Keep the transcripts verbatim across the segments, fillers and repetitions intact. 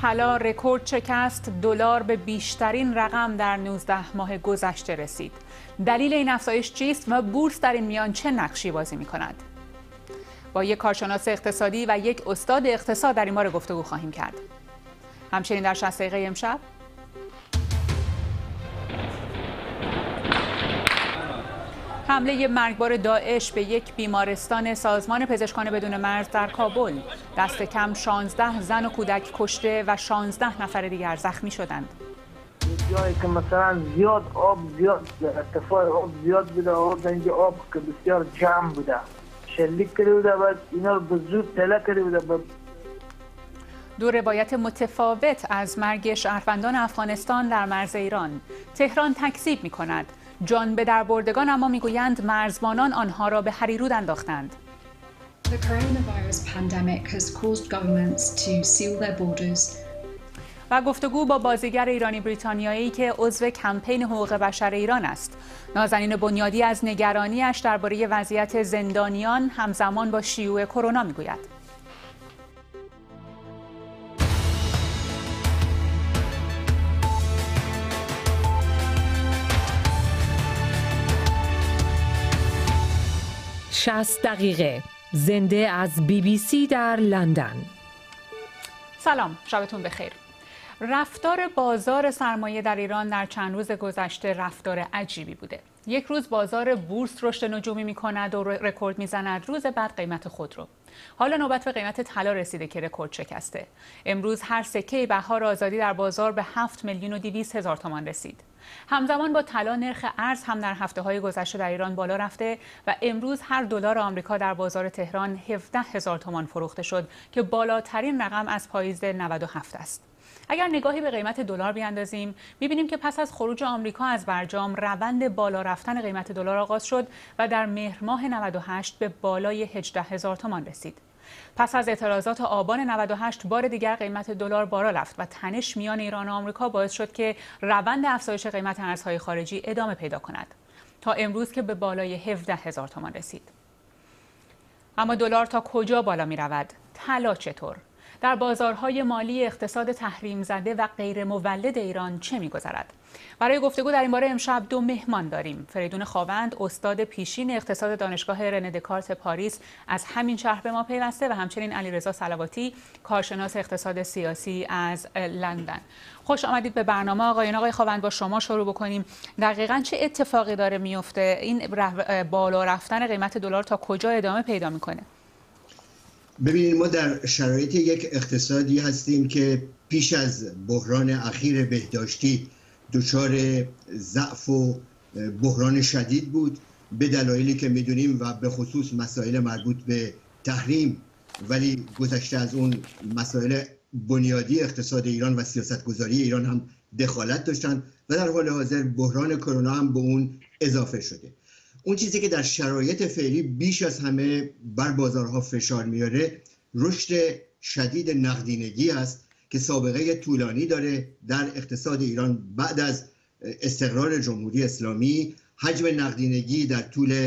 طلا رکورد شکست، دلار به بیشترین رقم در نوزده ماه گذشته رسید. دلیل این افزایش چیست و بورس در این میان چه نقشی بازی می‌کند؟ با یک کارشناس اقتصادی و یک استاد اقتصاد در این باره گفتگو خواهیم کرد. همچنین در شصت دقیقه امشب حمله مرگبار داعش به یک بیمارستان سازمان پزشکان بدون مرز در کابل، دست کم شانزده زن و کودک کشته و شانزده نفر دیگر زخمی شدند. جایی که مثلا زیاد آب زیاد ارتفاع آب زیاد بوده، آب اینجا آب که بسیار جمع بوده، شلیک کرده بوده و اینا رو به زود تله کرده بوده. دو روایت متفاوت از مرگ شهروندان افغانستان در مرز ایران. تهران تکذیب می کند. جان به در بردگان اما میگویند مرزبانان آنها را به هریرود انداختند. The coronavirus pandemic has caused governments to seal their borders. و گفتگو با بازیگر ایرانی بریتانیایی که عضو کمپین حقوق بشر ایران است. نازنین بنیادی از نگرانیش درباره وضعیت زندانیان همزمان با شیوع کرونا میگوید. شصت دقیقه زنده از بی بی سی در لندن. سلام، شبتون بخیر. رفتار بازار سرمایه در ایران در چند روز گذشته رفتار عجیبی بوده. یک روز بازار بورس رشد نجومی می کند و رکورد می زند، روز بعد قیمت خودرو. حالا نوبت به قیمت طلا رسیده که رکورد شکسته. امروز هر سکه بهار آزادی در بازار به هفت میلیون و دویست هزار تومان رسید. همزمان با طلا نرخ ارز هم در هفته‌های گذشته در ایران بالا رفته و امروز هر دلار آمریکا در بازار تهران هفده هزار تومان فروخته شد که بالاترین رقم از پاییز نود و هفت است. اگر نگاهی به قیمت دلار بیاندازیم می‌بینیم که پس از خروج آمریکا از برجام روند بالا رفتن قیمت دلار آغاز شد و در مهر ماه نود و هشت به بالای هجده هزار تومان رسید. پس از اعتراضات آبان نود و هشت بار دیگر قیمت دلار بالا رفت و تنش میان ایران و آمریکا باعث شد که روند افزایش قیمت ارزهای خارجی ادامه پیدا کند تا امروز که به بالای هفده هزار تومان رسید. اما دلار تا کجا بالا می رود؟ طلا چطور؟ در بازارهای مالی اقتصاد تحریم زده و غیر مولد ایران چه می‌گذرد؟ برای گفتگو در این باره امشب دو مهمان داریم. فریدون خاوند، استاد پیشین اقتصاد دانشگاه رنه دکارت پاریس از همین شهر به ما پیوسته و همچنین علیرضا صلواتی، کارشناس اقتصاد سیاسی از لندن. خوش آمدید به برنامه آقایان. آقای خاوند، با شما شروع بکنیم. دقیقاً چه اتفاقی داره میفته؟ این بالا رفتن قیمت دلار تا کجا ادامه پیدا می‌کنه؟ ببینید، ما در شرایط یک اقتصادی هستیم که پیش از بحران اخیر بهداشتی دچار ضعف و بحران شدید بود به دلایلی که میدونیم و به خصوص مسائل مربوط به تحریم، ولی گذشته از اون مسائل بنیادی اقتصاد ایران و سیاستگذاری ایران هم دخالت داشتن و در حال حاضر بحران کرونا هم به اون اضافه شده. اون چیزی که در شرایط فعلی بیش از همه بر بازارها فشار میاره رشد شدید نقدینگی است که سابقه طولانی داره در اقتصاد ایران. بعد از استقرار جمهوری اسلامی حجم نقدینگی در طول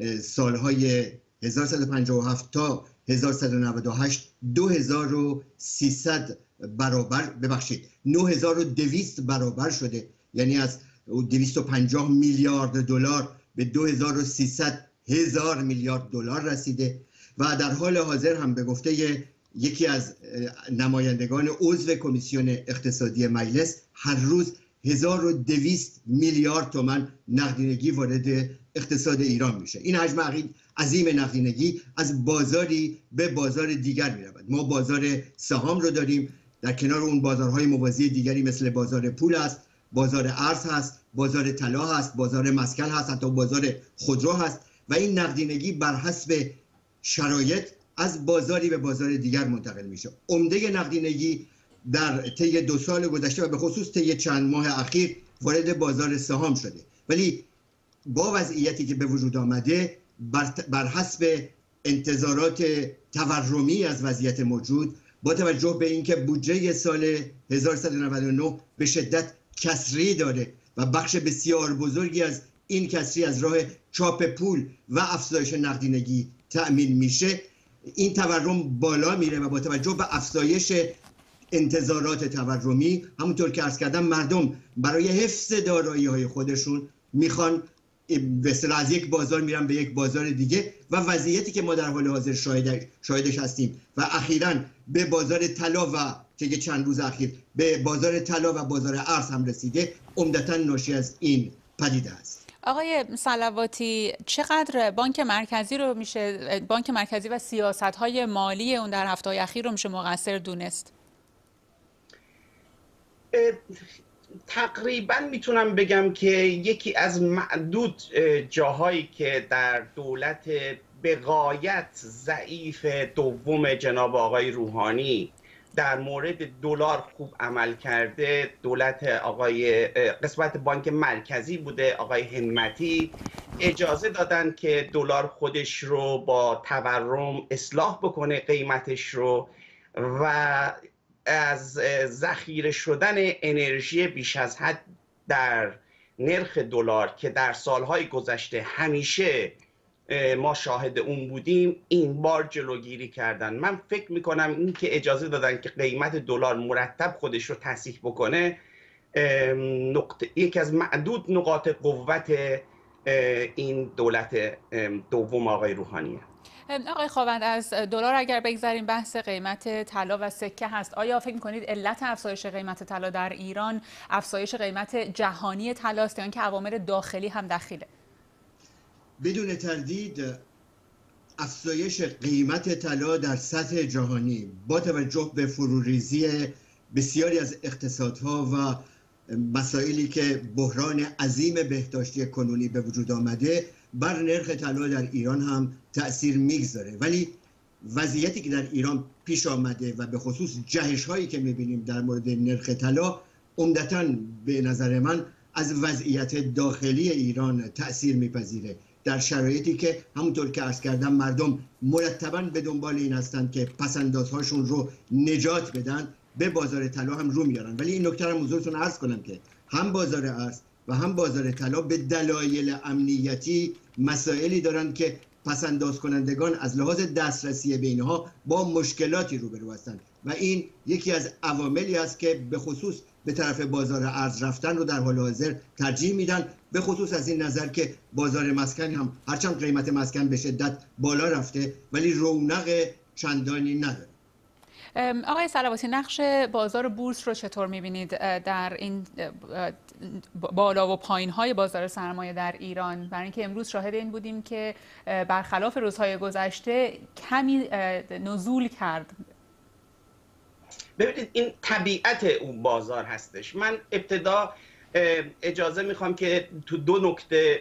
سالهای هزار و سیصد و پنجاه و هفت تا هزار و سیصد و نود و هشت دو هزار و سیصد برابر ببخشید نه هزار و دویست برابر شده، یعنی از دویست و پنجاه میلیارد دلار به دو هزار و سیصد هزار میلیارد دلار رسیده و در حال حاضر هم به گفته یکی از نمایندگان عضو کمیسیون اقتصادی مجلس هر روز هزار و دویست میلیارد تومان نقدینگی وارد اقتصاد ایران میشه. این حجم عظیم نقدینگی از بازاری به بازار دیگر میرود. ما بازار سهام رو داریم، در کنار اون بازارهای موازی دیگری مثل بازار پول است، بازار ارز هست، بازار طلا هست، بازار مسکن هست، حتی بازار خودرو هست و این نقدینگی بر حسب شرایط از بازاری به بازار دیگر منتقل میشه. عمده نقدینگی در طی دو سال گذشته و به خصوص طی چند ماه اخیر وارد بازار سهام شده، ولی با وضعیتی که به وجود آمده بر, بر حسب انتظارات تورمی از وضعیت موجود، با توجه به اینکه بودجه سال هزار و سیصد و نود و نه به شدت کسری داره و بخش بسیار بزرگی از این کسری از راه چاپ پول و افزایش نقدینگی تأمین میشه، این تورم بالا میره و با توجه به افزایش انتظارات تورمی، همونطور که عرض کردم مردم برای حفظ دارایی های خودشون میخوان به اصطلاح از یک بازار میرن به یک بازار دیگه و وضعیتی که ما در حال حاضر شاهد شاهدش هستیم و اخیراً به بازار طلا و طی چند روز اخیر به بازار طلا و بازار ارز هم رسیده، عمدتاً ناشی از این پدیده است. آقای صلواتی، چقدر بانک مرکزی رو میشه بانک مرکزی و سیاست‌های مالی اون در هفته‌های اخیر رو میشه مقصر دونست؟ تقریبا میتونم بگم که یکی از معدود جاهایی که در دولت به غایت ضعیف دوم جناب آقای روحانی در مورد دلار خوب عمل کرده، دولت آقای قسمت بانک مرکزی بوده. آقای همتی اجازه دادن که دلار خودش رو با تورم اصلاح بکنه، قیمتش رو، و از ذخیره شدن انرژی بیش از حد در نرخ دلار که در سالهای گذشته همیشه ما شاهد اون بودیم، این بار جلوگیری کردن. من فکر میکنم این که اجازه دادن که قیمت دلار مرتب خودش رو تصحیح بکنه نقطه یکی از معدود نقاط قوت این دولت دوم آقای روحانیه. آقای خاوند، از دلار اگر بگذاریم بحث قیمت طلا و سکه هست، آیا فکر می‌کنید علت افزایش قیمت طلا در ایران افزایش قیمت جهانی طلاست یا اینکه عوامل داخلی هم دخیله؟ بدون تردید افزایش قیمت طلا در سطح جهانی با توجه به فروریزی بسیاری از اقتصادها و مسائلی که بحران عظیم بهداشتی کنونی به وجود آمده بر نرخ طلا در ایران هم تأثیر میگذاره. ولی وضعیتی که در ایران پیش آمده و به خصوص جهش هایی که میبینیم در مورد نرخ طلا عمدتاً به نظر من از وضعیت داخلی ایران تأثیر میپذیره، در شرایطی که همونطور که عرض کردم مردم مرتباً به دنبال این هستند که پس‌اندازهاشون رو نجات بدن، به بازار طلا هم رو میارن. ولی این نکته رو حضورتون عرض کنم که هم بازار ارز و هم بازار طلا به دلایل امنیتی مسائلی دارند که پس‌انداز کنندگان از لحاظ دسترسی به اینها با مشکلاتی روبرو هستند و این یکی از عواملی است که به خصوص به طرف بازار ارز رفتن رو در حال حاضر ترجیح میدن، به خصوص از این نظر که بازار مسکن هم هرچند قیمت مسکن به شدت بالا رفته ولی رونق چندانی نداره. آقای صلواتی، نقش بازار بورس رو چطور می‌بینید در این بالا و پایین‌های بازار سرمایه در ایران؟ برای اینکه امروز شاهد این بودیم که برخلاف روزهای گذشته کمی نزول کرد. ببینید این طبیعت اون بازار هستش. من ابتدا اجازه میخوام که تو دو نکته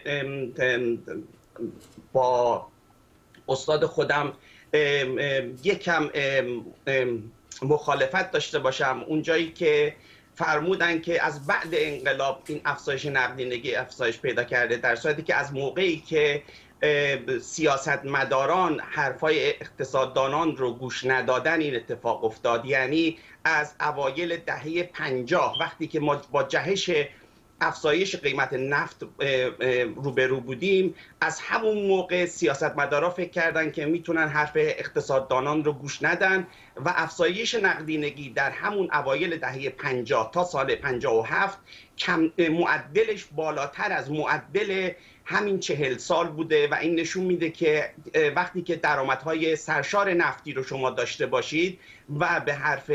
با استاد خودم یکم مخالفت داشته باشم. اونجایی که فرمودن که از بعد انقلاب این افزایش نقدینگی افزایش پیدا کرده، در صورتی که از موقعی که سیاستمداران حرفای اقتصاددانان رو گوش ندادن این اتفاق افتاد. یعنی از اوایل دهه پنجاه وقتی که ما با جهش افزایش قیمت نفت روبرو بودیم، از همون موقع سیاستمدارا فکر کردن که میتونن حرف اقتصاددانان رو گوش ندن و افزایش نقدینگی در همون اوایل دهه پنجاه تا سال پنجاه و هفت کم معدلش بالاتر از معدل همین چهل سال بوده و این نشون میده که وقتی که درآمدهای سرشار نفتی رو شما داشته باشید و به حرف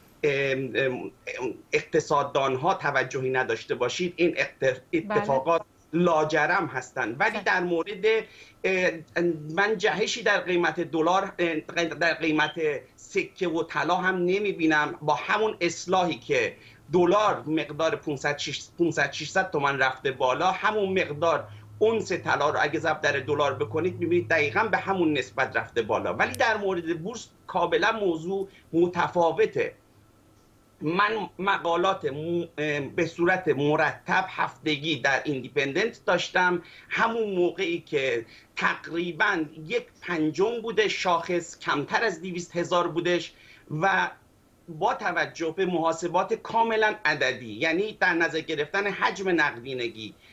اقتصاددان ها توجهی نداشته باشید، این اتفاقات لاجرم هستند. ولی در مورد من جهشی در قیمت دلار، در قیمت سکه و طلا هم نمیبینم. با همون اصلاحی که دلار مقدار پانصد ششصد تومان رفته بالا، همون مقدار اونس طلا رو اگه ضرب در دلار بکنید میبینید دقیقاً به همون نسبت رفته بالا. ولی در مورد بورس کاملا موضوع متفاوته. من مقالات به صورت مرتب هفتگی در ایندیپندنت داشتم، همون موقعی که تقریباً یک پنجم بوده شاخص، کمتر از دویست هزار بودش و با توجه به محاسبات کاملا عددی، یعنی در نظر گرفتن حجم نقدینگی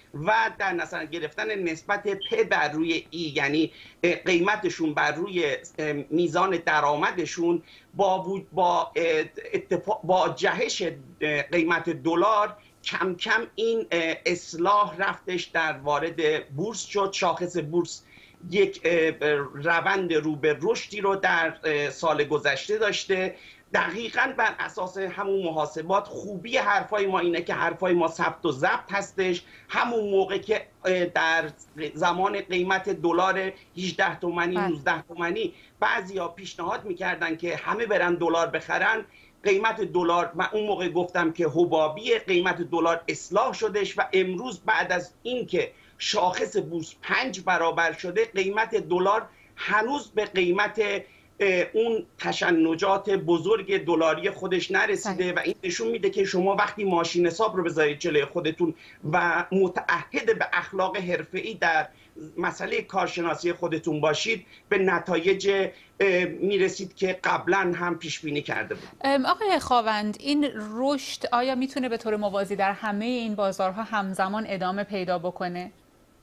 و در نظر گرفتن نسبت پ بر روی ای، یعنی قیمتشون بر روی میزان درآمدشون، با با اتفاق با جهش قیمت دلار کم کم این اصلاح رفتش در وارد بورس شد. شاخص بورس یک روند رو به رشدی رو در سال گذشته داشته. دقیقاً بر اساس همون محاسبات، خوبی حرفای ما اینه که حرفای ما ثبت و ضبط هستش. همون موقع که در زمان قیمت دلار هجده تومانی نوزده تومانی بعضیا پیشنهاد میکردن که همه برن دلار بخرن، قیمت دلار، من اون موقع گفتم که حبابی قیمت دلار اصلاح شدش و امروز بعد از اینکه شاخص بورس پنج برابر شده، قیمت دلار هنوز به قیمت اون تشنجات بزرگ دلاری خودش نرسیده و این نشون میده که شما وقتی ماشین حساب رو بذارید جلوی خودتون و متعهد به اخلاق حرفه‌ای در مسئله کارشناسی خودتون باشید، به نتایج میرسید که قبلا هم پیش بینی کرده بود. آقای خاوند، این رشد آیا میتونه به طور موازی در همه این بازارها همزمان ادامه پیدا بکنه؟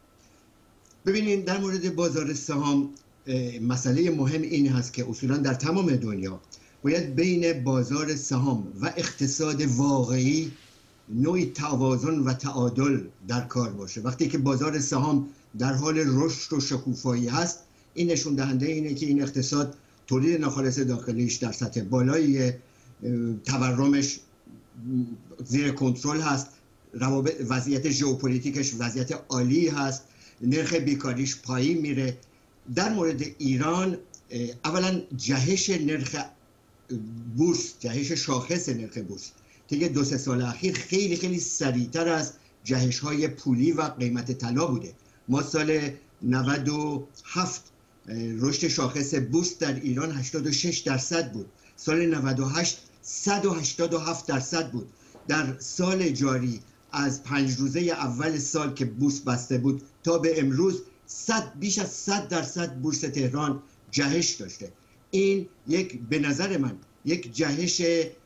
ببینید، در مورد بازار سهام مسئله مهم این هست که اصولا در تمام دنیا باید بین بازار سهام و اقتصاد واقعی نوعی توازن و تعادل در کار باشه. وقتی که بازار سهام در حال رشد و شکوفایی هست، این نشون دهنده اینه که این اقتصاد تولید ناخالص داخلیش در سطح بالایی، تورمش زیر کنترل هست، وضعیت ژئوپلیتیکش وضعیت عالی هست، نرخ بیکاریش پایین میره. در مورد ایران اولا جهش نرخ بورس، جهش شاخص نرخ بورس طی دو سه سال اخیر خیلی خیلی سریعتر از جهش های پولی و قیمت طلا بوده. ما سال نود و هفت رشد شاخص بورس در ایران هشتاد و شش درصد بود، سال نود و هشت صد و هشتاد و هفت درصد بود. در سال جاری از پنج روزه اول سال که بورس بسته بود تا به امروز صد بیش از صد درصد بورس تهران جهش داشته. این یک، به نظر من، یک جهش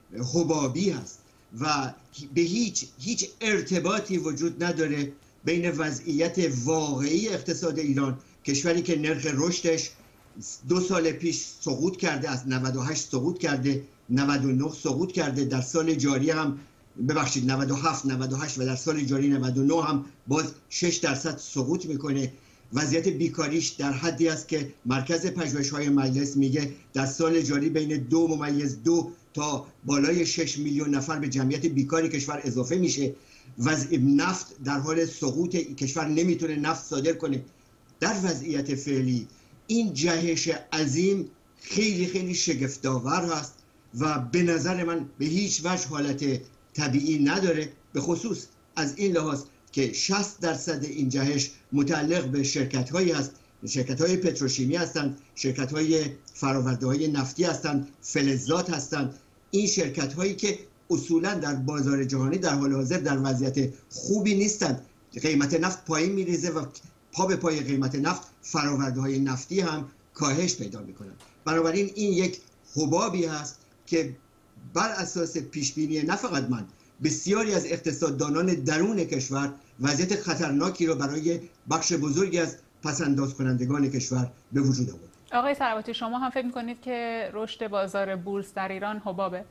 حبابی هست و به هیچ هیچ ارتباطی وجود نداره بین وضعیت واقعی اقتصاد ایران، کشوری که نرخ رشدش دو سال پیش سقوط کرده، از نود و هشت سقوط کرده، نود و نه سقوط کرده، در سال جاری هم ببخشید نود و هفت نود و هشت و در سال جاری نود و نه هم باز شش درصد سقوط میکنه. وضعیت بیکاریش در حدی است که مرکز پژوهش‌های مجلس میگه در سال جاری بین دو ممیز دو تا بالای شش میلیون نفر به جمعیت بیکاری کشور اضافه میشه. وضع نفت در حال سقوط، کشور نمیتونه نفت صادر کنه. در وضعیت فعلی این جهش عظیم خیلی خیلی شگفت‌آور هست و به نظر من به هیچ وجه حالت طبیعی نداره، به خصوص از این لحاظ که شصت درصد این جهش متعلق به شرکت‌هایی است، شرکت‌های پتروشیمی هستند، شرکت‌های فرآورده‌های نفتی هستند، فلزات هستند. این شرکت‌هایی که اصولاً در بازار جهانی در حال حاضر در وضعیت خوبی نیستند. قیمت نفت پایین می‌ریزه و پا به پای قیمت نفت فرآورده‌های نفتی هم کاهش پیدا می‌کنند. بنابراین این یک حبابی هست که بر اساس پیشبینی نه فقط من، بسیاری از اقتصاددانان درون کشور وضعیت خطرناکی رو برای بخش بزرگی از پس‌انداز کنندگان کشور به وجود آورد. آقای ثروتی، شما هم فکر می‌کنید که رشد بازار بورس در ایران حبابه؟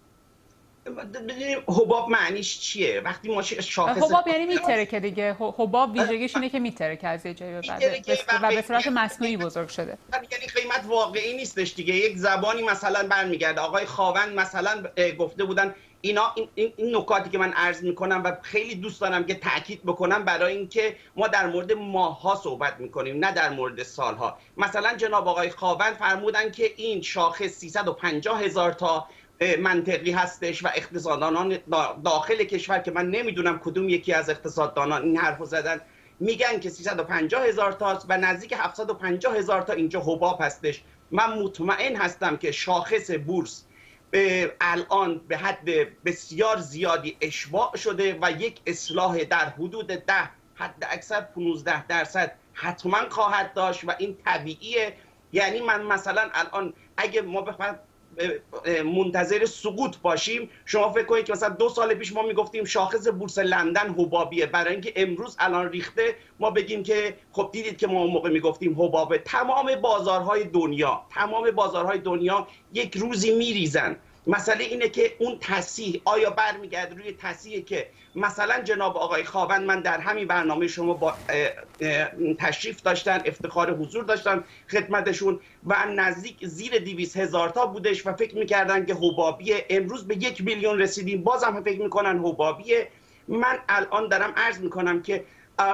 ببینیم حباب معنیش چیه؟ وقتی ما شاخص حباب یعنی میترکه دیگه. حباب ویژگیش اینه که میترکه از یه جایی به بعد و به صورت مصنوعی بزرگ شده. یعنی قیمت واقعی نیستش دیگه، یک زبانی مثلا برمیگرده. آقای خاوند مثلا گفته بودن اینا این, این نکاتی که من عرض میکنم و خیلی دوست دارم که تاکید بکنم، برای اینکه ما در مورد ماه‌ها صحبت میکنیم نه در مورد سالها. مثلا جناب آقای خاوند فرمودن که این شاخص سیصد و پنجاه هزار تا منطقی هستش و اقتصاددانان داخل کشور که من نمیدونم کدوم یکی از اقتصاددانان این حرفو زدن، میگن که سیصد و پنجاه هزار تاست و نزدیک هفتصد و پنجاه هزار تا اینجا حباب هستش. من مطمئن هستم که شاخص بورس الان به حد بسیار زیادی اشباع شده و یک اصلاح در حدود ده حد اکثر پانزده درصد حتما خواهد داشت و این طبیعیه. یعنی من مثلا الان اگه ما بخوایم منتظر سقوط باشیم. شما فکر کنید که مثلا دو سال پیش ما میگفتیم شاخص بورس لندن حبابیه، برای اینکه امروز الان ریخته ما بگیم که خب دیدید که ما اون موقع میگفتیم حبابه. تمام بازارهای دنیا تمام بازارهای دنیا یک روزی میریزن. مسئله اینه که اون تصحیح آیا برمیگرده روی تصحیحی که مثلا جناب آقای خاوند، من در همین برنامه شما با تشریف داشتن، افتخار حضور داشتن خدمتشون و نزدیک زیر دویست هزار تا بودش و فکر میکردن که حبابیه. امروز به یک میلیون رسیدیم بازم فکر میکنن حبابیه. من الان دارم عرض میکنم که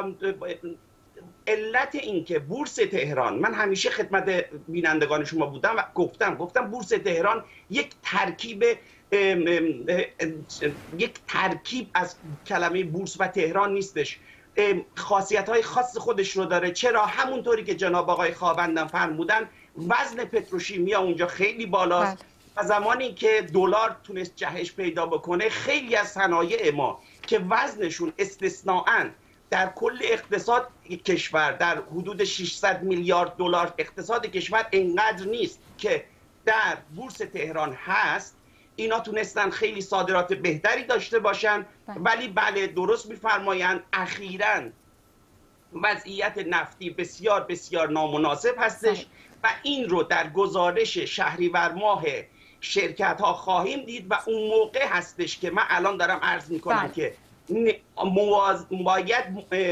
علت این که بورس تهران، من همیشه خدمت بینندگان شما بودم و گفتم گفتم بورس تهران یک ترکیب یک ترکیب از کلمه بورس و تهران نیستش، خاصیت های خاص خودش رو داره. چرا؟ همونطوری که جناب آقای خاوندم فرمودن وزن پتروشیمیا اونجا خیلی بالاست و زمانی که دلار تونست جهش پیدا بکنه خیلی از صنایع ما که وزنشون استثناءً در کل اقتصاد کشور در حدود ششصد میلیارد دلار اقتصاد کشور انقدر نیست که در بورس تهران هست، اینا تونستن خیلی صادرات بهتری داشته باشن. ولی بله درست میفرمایند اخیراً وضعیت نفتی بسیار بسیار نامناسب هستش و این رو در گزارش شهریور ماه شرکت ها خواهیم دید و اون موقع هستش که من الان دارم عرض میکنم بله. که باید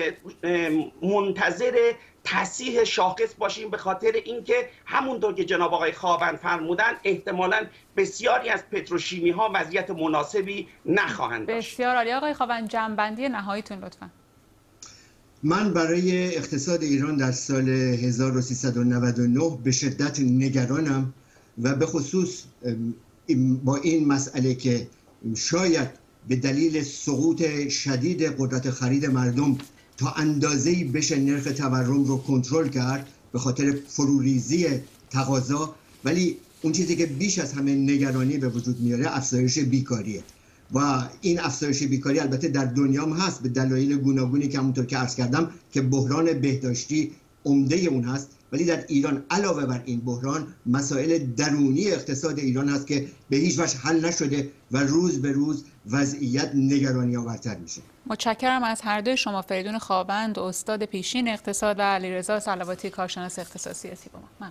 منتظر تصحیح شاخص باشیم، به خاطر اینکه همونطور که جناب آقای خاوند فرمودن احتمالاً بسیاری از پتروشیمی ها وضعیت مناسبی نخواهند داشت. بسیار عالی. آقای خاوند جمع‌بندی نهاییتون لطفاً. من برای اقتصاد ایران در سال هزار و سیصد و نود و نه به شدت نگرانم و به خصوص با این مسئله که شاید به دلیل سقوط شدید قدرت خرید مردم تا اندازه‌ای بشه نرخ تورم رو کنترل کرد به خاطر فروریزی تقاضا، ولی اون چیزی که بیش از همه نگرانی به وجود میاره افزایش بیکاریه و این افزایش بیکاری البته در دنیا هم هست به دلایل گوناگونی که همونطور که عرض کردم که بحران بهداشتی عمده اون هست، ولی در ایران علاوه بر این بحران مسائل درونی اقتصاد ایران هست که به هیچ وجه حل نشده و روز به روز وضعیت نگرانی آورتر میشه. متشکرم از هر دوی شما، فریدون خاوند استاد پیشین اقتصاد و علیرضا صلواتی کارشناس اقتصاد سیاسی با ما. ممنون.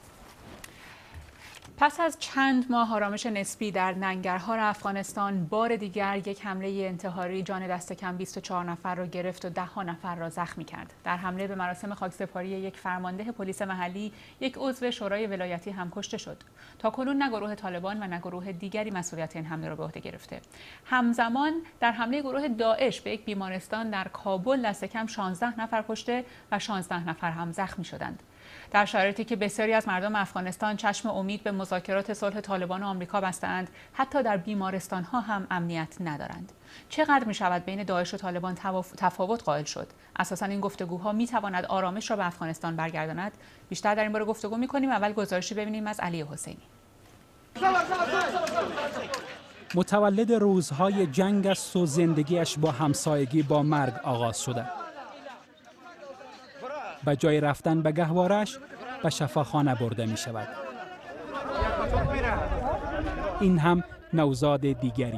پس از چند ماه آرامش نسبی در ننگرهار افغانستان، بار دیگر یک حمله انتحاری جان دست کم بیست و چهار نفر را گرفت و ده ها نفر را زخمی کرد. در حمله به مراسم خاکسپاری یک فرمانده پلیس محلی، یک عضو شورای ولایتی هم کشته شد. تاکنون نه گروه طالبان و نه گروه دیگری مسئولیت این حمله را به عهده گرفته. همزمان در حمله گروه داعش به یک بیمارستان در کابل دست کم شانزده نفر کشته و شانزده نفر هم زخمی شدند. در شرایطی که بسیاری از مردم افغانستان چشم امید به مذاکرات صلح طالبان و آمریکا بستند، حتی در بیمارستان‌ها هم امنیت ندارند. چقدر می‌شود بین داعش و طالبان تفاوت قائل شد؟ اساساً این گفتگوها می‌تواند آرامش را به افغانستان برگرداند؟ بیشتر در این باره گفتگو می‌کنیم. اول گزارشی ببینیم از علی حسینی. متولد روزهای جنگ است و زندگیش با همسایگی با مرگ آغاز شده. به جای رفتن به گهوارش به شفاخانه برده می شود. این هم نوزاد دیگری.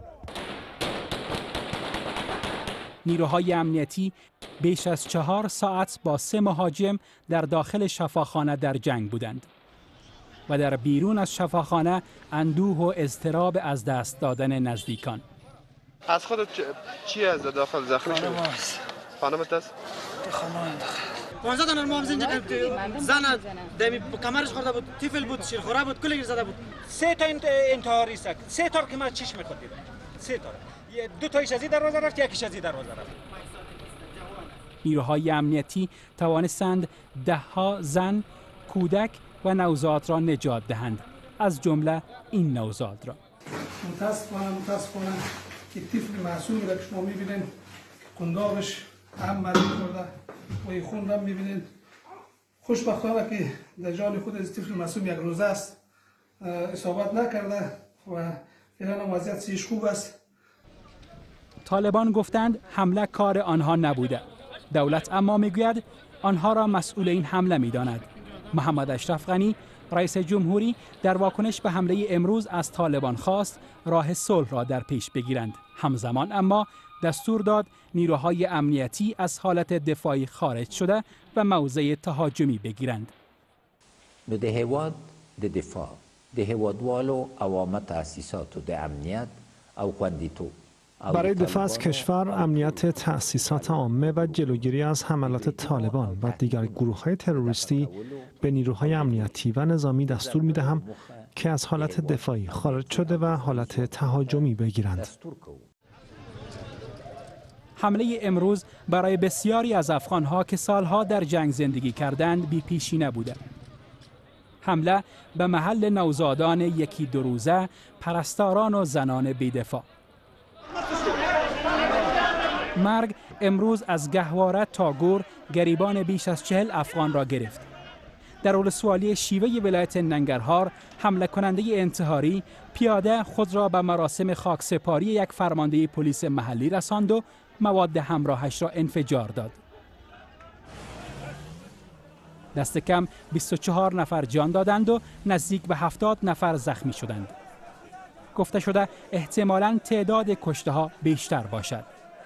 نیروهای امنیتی بیش از چهار ساعت با سه مهاجم در داخل شفاخانه در جنگ بودند و در بیرون از شفاخانه اندوه و اضطراب از دست دادن نزدیکان. از خودت چی از داخل زخمی شدی؟ خانمت است؟ خانم پانزده دانه ما زنج زن دمی کمرش خورده بود، تیفل بود، شیرخوره بود، کلی زده بود. سه تا انتحاری است. سه تا که ما چشم خود دیدم. سه تا. دو تایش از این دروازه رفت، یکیش از این دروازه رفت. نیروهای امنیتی توانستند ده ها زن، کودک و نوزاد را نجات دهند، از جمله این نوزاد را. متاسفانه متاسفانه که طفل معصومی را که شما می‌بینید قنداقش هم مرد خورده و این خون را می‌بینید. خوشبختانه که در جان خود از طفل معصوم یک روزه است اصابت نکرده و فعلا وضعیت سیش خوب است. طالبان گفتند حمله کار آنها نبوده. دولت اما میگوید آنها را مسئول این حمله می‌داند. محمد اشرف غنی رئیس جمهوری در واکنش به حمله امروز از طالبان خواست راه صلح را در پیش بگیرند. همزمان اما دستور داد نیروهای امنیتی از حالت دفاعی خارج شده و موضع تهاجمی بگیرند. د هیواد د دفاع د هیوادوالو عوامه تاسیسات د امنیت او خوندیتوب برای دفاع از کشور، امنیت تأسیسات عامه و جلوگیری از حملات طالبان و دیگر گروه‌های تروریستی به نیروهای امنیتی و نظامی دستور می‌دهم که از حالت دفاعی خارج شده و حالت تهاجمی بگیرند. حمله امروز برای بسیاری از افغان‌ها که سالها در جنگ زندگی کردند بی پیشینه بوده. حمله به محل نوزادان یکی دو روزه، پرستاران و زنان بی‌دفاع. مرگ امروز از گهواره تا گور گریبان بیش از چهل افغان را گرفت. در ولسوالی شیوه ولایت ننگرهار حمله کننده انتحاری پیاده خود را به مراسم خاکسپاری یک فرمانده پلیس محلی رساند و مواد همراهش را انفجار داد. دست کم بیست و چهار نفر جان دادند و نزدیک به هفتاد نفر زخمی شدند. گفته شده احتمالاً تعداد کشته ها بیشتر باشد.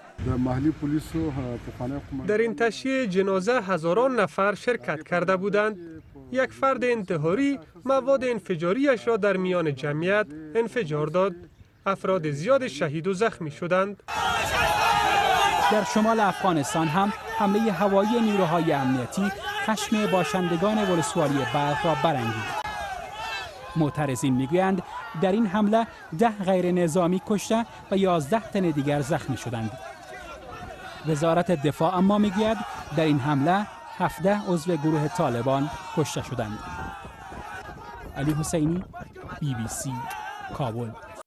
در این تشییع جنازه هزاران نفر شرکت کرده بودند. یک فرد انتحاری مواد انفجاریش را در میان جمعیت انفجار داد. افراد زیاد شهید و زخمی شدند. در شمال افغانستان هم حمله هوایی نیروهای امنیتی خشم باشندگان ولسوالی بلخ را برانگیخت. معترضین میگویند در این حمله ده غیر نظامی کشته و یازده تن دیگر زخمی شدند. وزارت دفاع اما میگوید در این حمله هفده عضو گروه طالبان کشته شدند. علی حسینی، بی بی سی، کابل.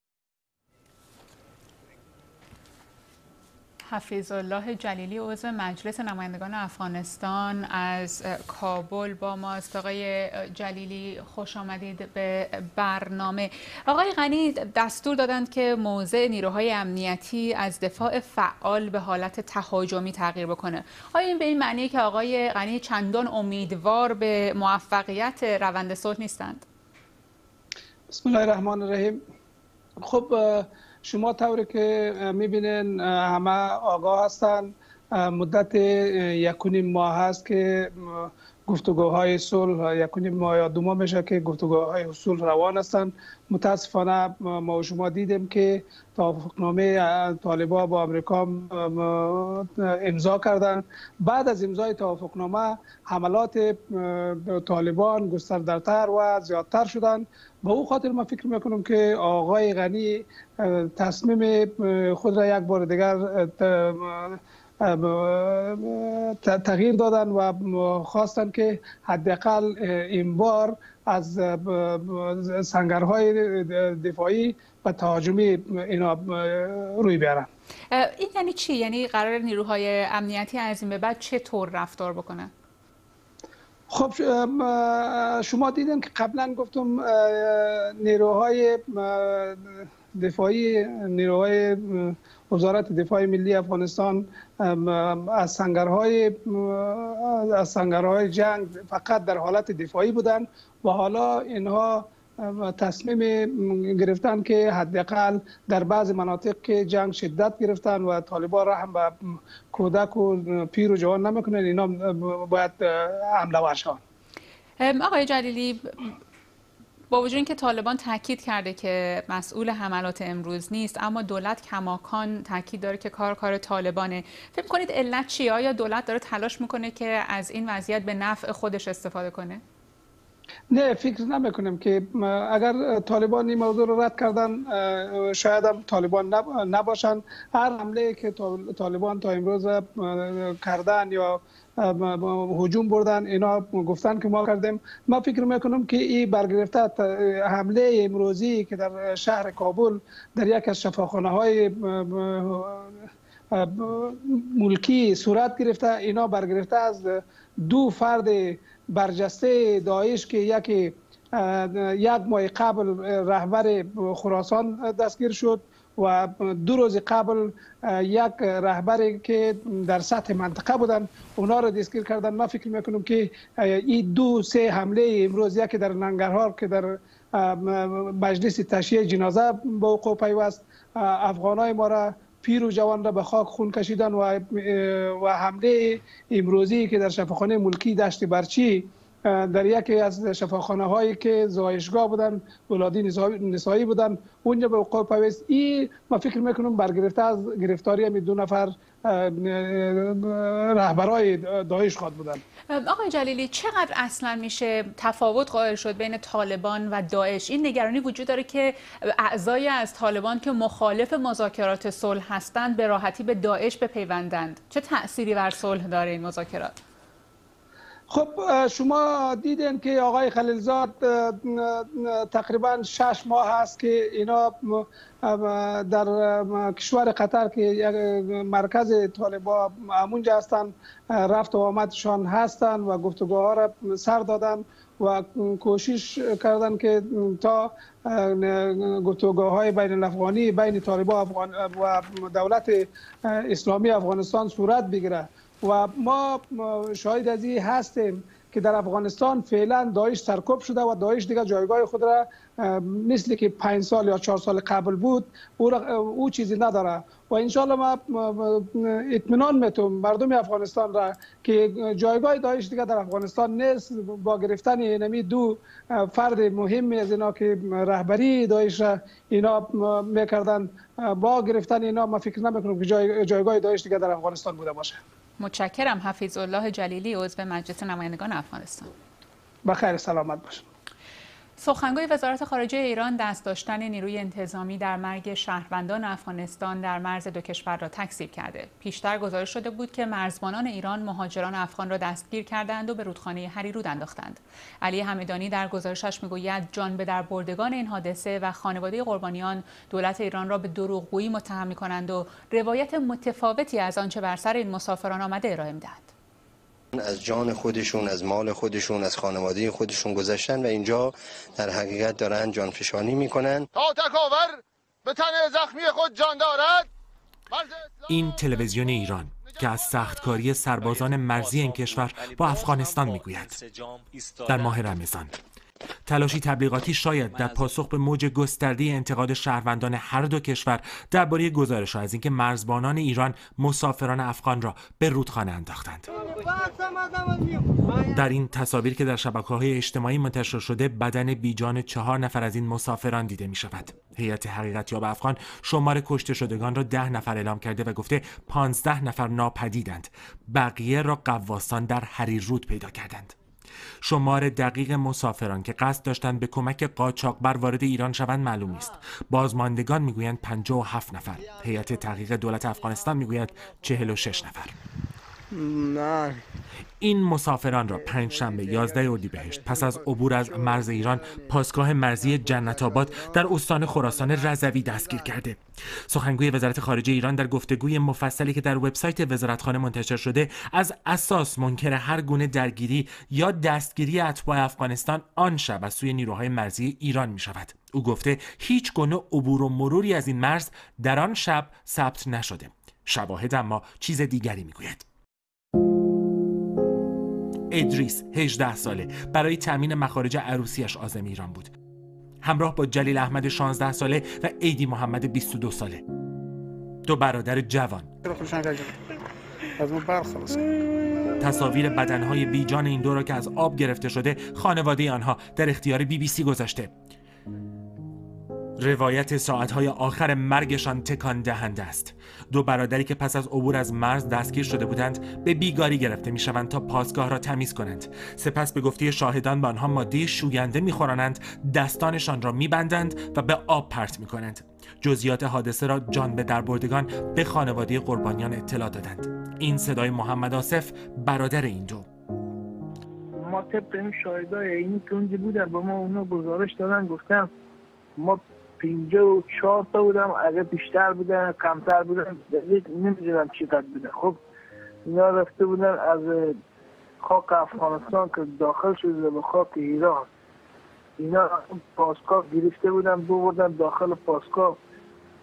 حفیظ الله جلیلی عضو مجلس نمایندگان افغانستان از کابل با ماست. آقای جلیلی خوش آمدید به برنامه. آقای غنی دستور دادند که موضع نیروهای امنیتی از دفاع فعال به حالت تهاجمی تغییر بکنه. آیا این به این معنیه که آقای غنی چندان امیدوار به موفقیت روند صلح نیستند؟ بسم الله الرحمن الرحیم. خب شما طوری که میبینین همه آگاه هستند، مدت یک و نیم ماه هست که گفتگوهای صلح یک و نیم ماه یا دو ماه میشه که گفتگوهای صلح روان هستند. متاسفانه ما و شما دیدیم که توافقنامه طالبان با آمریکا امضا کردند. بعد از امضای توافقنامه حملات طالبان گسترده‌تر و زیادتر شدند. به او خاطر ما فکر میکنم که آقای غنی تصمیم خود را یک بار دیگر تغییر دادن و خواستن که حداقل این بار از سنگرهای دفاعی و تهاجمی اینا روی بیارن. این یعنی چی؟ یعنی قرار نیروهای امنیتی از این به بعد چطور رفتار بکنن؟ خب شما دیدن که قبلا گفتم نیروهای دفاعی نیروهای وزارت دفاع ملی افغانستان از سنگرهای از سنگرهای جنگ فقط در حالت دفاعی بودند و حالا اینها تصمیم گرفتن که حداقل در بعض مناطق که جنگ شدت گرفتن و طالبان را هم به کودک و پیر و جوان نمیکنن، اینا باید حمله ور شوند. آقای جلیلی، با وجود اینکه طالبان تاکید کرده که مسئول حملات امروز نیست، اما دولت کماکان تاکید داره که کار کار طالبانه. فکر کنید علت چیه؟ آیا دولت داره تلاش میکنه که از این وضعیت به نفع خودش استفاده کنه؟ نه، فکر نمیکنم که اگر طالبان این موضوع رو رد کردن شاید هم طالبان نباشن. هر حمله که طالبان تا امروز کردن یا هجوم بردن اینا گفتن که ما کردیم. ما فکر میکنم که این برگرفته حمله امروزی که در شهر کابل در یک از شفاخانه های ملکی صورت گرفته، اینا برگرفته از دو فرد برجسته داعش که یکی یک ماه قبل رهبر خراسان دستگیر شد و دو روز قبل یک رهبری که در سطح منطقه بودن اونا رو دستگیر کردن. ما فکر میکنم که این دو سه حمله امروز، یکی در ننگرهار که در مجلس تشییع جنازه به وقوع پیوست، افغانای ما را پیر و جوان را به خاک خون کشیدن و و حمله امروزی که در شفاخانه ملکی دشت برچی در یکی از شفاخانه هایی که زایشگاه بودن، ولادی نسایی بودن، اونجا به وقوع پیوست. این ما فکر میکنم برگرفته از گرفتاری هم دو نفر رهبرای داعش خود بودن. آقای جلیلی، چقدر اصلا میشه تفاوت قائل شد بین طالبان و داعش؟ این نگرانی وجود داره که اعضای از طالبان که مخالف مذاکرات صلح هستند به راحتی به داعش بپیوندند. چه تأثیری بر صلح داره این مذاکرات؟ خب شما دیدین که آقای خلیلزاد تقریبا شش ماه هست که اینا در کشور قطر که یک مرکز طالبان همونجا هستن، رفت و آمدشان هستن و گفتگوها را سر دادن و کوشش کردن که تا گفتگوهای بین الافغانی بین طالبان و دولت اسلامی افغانستان صورت بگیره. و ما شاهد از این هستیم که در افغانستان فعلا داعش سرکوب شده و داعش دیگه جایگاه خود را مثل که پنج سال یا چهار سال قبل بود او, او چیزی نداره و انشالله ما اطمینان میتونم مردم افغانستان را که جایگاه داعش دیگه در افغانستان نیست. با گرفتن اینمی دو فرد مهم از اینا که رهبری داعش را اینا میکردن، با گرفتن اینا ما فکر نمیکنم که جای جایگاه داعش دیگه در افغانستان بوده باشه. متشکرم. حفیظالله جلیلی، عضو مجلس نمایندگان افغانستان. بخیر سلامت باشید. سخنگوی وزارت خارجه ایران دست داشتن نیروی انتظامی در مرگ شهروندان افغانستان در مرز دو کشور را تکذیب کرده. پیشتر گزارش شده بود که مرزبانان ایران مهاجران افغان را دستگیر کردند و به رودخانه هریرود انداختند. علی حمیدانی در گزارشش میگوید جان به در بردگان این حادثه و خانواده قربانیان دولت ایران را به دروغگویی متهم می‌کنند و روایت متفاوتی از آنچه بر سر این مسافران آمده ارائه می‌دهند. از جان خودشون، از مال خودشون، از خانواده خودشون گذشتن و اینجا در حقیقت دارن جانفشانی میکنن. تا تکاور به تن زخمی خود جان دارد. این تلویزیون ایران که از سختکاری سربازان مرزی این کشور با افغانستان میگوید. در ماه رمضان تلاشی تبلیغاتی شاید در پاسخ به موج گسترده انتقاد شهروندان هر دو کشور درباره گزارش‌ها از اینکه مرزبانان ایران مسافران افغان را به رودخانه انداختند. در این تصاویر که در شبکه‌های اجتماعی منتشر شده بدن بیجان چهار نفر از این مسافران دیده می شود. هیئت حقیقتیاب افغان شمار کشته شدگان را ده نفر اعلام کرده و گفته پانزده نفر ناپدیدند. بقیه را غواصان در هریرود پیدا کردند. شمار دقیق مسافران که قصد داشتند به کمک قاچاقبر وارد ایران شوند معلوم نیست. بازماندگان میگویند پنجاه و هفت نفر. هیئت تحقیق دولت افغانستان میگوید چهل و شش نفر. نه. این مسافران را پنجشنبه یازده اردیبهشت پس از عبور از مرز ایران پاسگاه مرزی جنت آباد در استان خراسان رضوی دستگیر کرده. سخنگوی وزارت خارجه ایران در گفتگوی مفصلی که در وبسایت وزارتخانه منتشر شده از اساس منکر هر گونه درگیری یا دستگیری اتباع افغانستان آن شب از سوی نیروهای مرزی ایران می شود. او گفته هیچ گونه عبور و مروری از این مرز در آن شب ثبت نشده. شواهد اما چیز دیگری می گوید. ادریس هجده ساله برای تامین مخارج عروسیش عازم ایران بود. همراه با جلیل احمد شانزده ساله و عیدی محمد بیست و دو ساله. دو برادر جوان. تصاویر بدنهای بیجان این دو را که از آب گرفته شده خانواده آنها در اختیار بی بی سی گذاشته. روایت ساعتهای آخر مرگشان تکان دهنده است. دو برادری که پس از عبور از مرز دستگیر شده بودند به بیگاری گرفته می شوند تا پاسگاه را تمیز کنند. سپس به گفته شاهدان به آنها ماده شوینده می خورانند، دستانشان را می بندند و به آب پرت می کنند. جزئیات حادثه را جان به دربردگان به خانواده قربانیان اطلاع دادند. این صدای محمد آصف برادر این دو. ما طبق این شاهدای اینی که اونجا بودن با ما اونا گزارش دادن، گفتم ما پینجا و چهار تا بودم، اگه بیشتر بودن کمتر بودن نمیدونم چقدر بودن. خب اینا رفته بودن از خاک افغانستان که داخل شده به خاک ایران، اینا پاسگاه گرفته بودن بردن داخل پاسگاه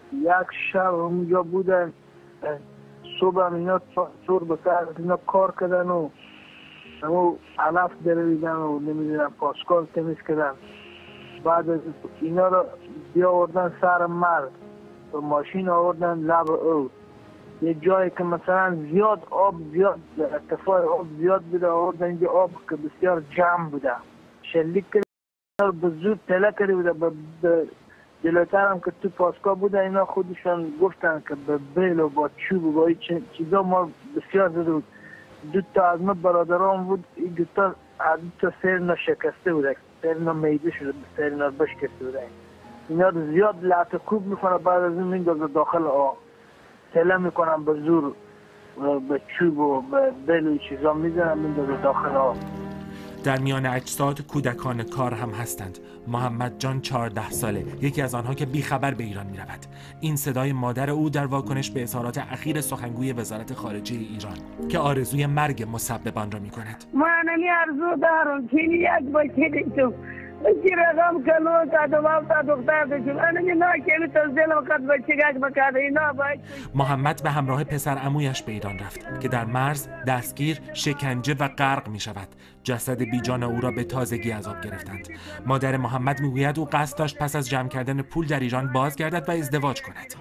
یک شب اونجا بودن، صبح هم اینا چور بکر اینا کار کردن و همون علف دریدن و نمیدونم پاسکال تمیز کردن. بعد از اینا رو بیا آوردن سر مرد و ماشین آوردن لب او یه جایی که مثلا زیاد آب زیاد ارتفاع آب زیاد بوده، آوردن اینجا آب که بسیار جمع بوده، شلیک کردن به زود تله کرده بوده. جلوتر هم که تو پاسکا بوده اینا خودشان گفتن که به بیل و با چوب و با این چیزا ما بسیار زده بود. دو تا از ما برادران بود، این دو تا دو تا سرنا شکسته بوده، سرنا میده شده، سرنا بشکسته بوده. اینا رو زیاد لعت کوب میکنه، بعد از این میندازه داخل آب، تله میکنن به زور به چوب و به بیل و چیزا میزنن میندازه داخل آب. در میان اجساد کودکان کار هم هستند. محمد جان چهارده ساله، یکی از آنها که بیخبر به ایران می رود. این صدای مادر او در واکنش به اظهارات اخیر سخنگوی وزارت خارجه ایران که آرزوی مرگ مسببان را می کند. من آرزو دارم که یک بچه دیدم بچه رقم کلو تا دوام تا دختر داشتم. من ناکمی تزدیلم قد بچه گاک بکاده اینا باید. محمد به همراه پسر عمویش به ایران رفت که در مرز دستگیر، شکنجه و غرق می شود. جسد بیجان او را به تازگی از آب گرفتند. مادر محمد میگوید او قصد داشت پس از جمع کردن پول در ایران بازگردد و ازدواج کند.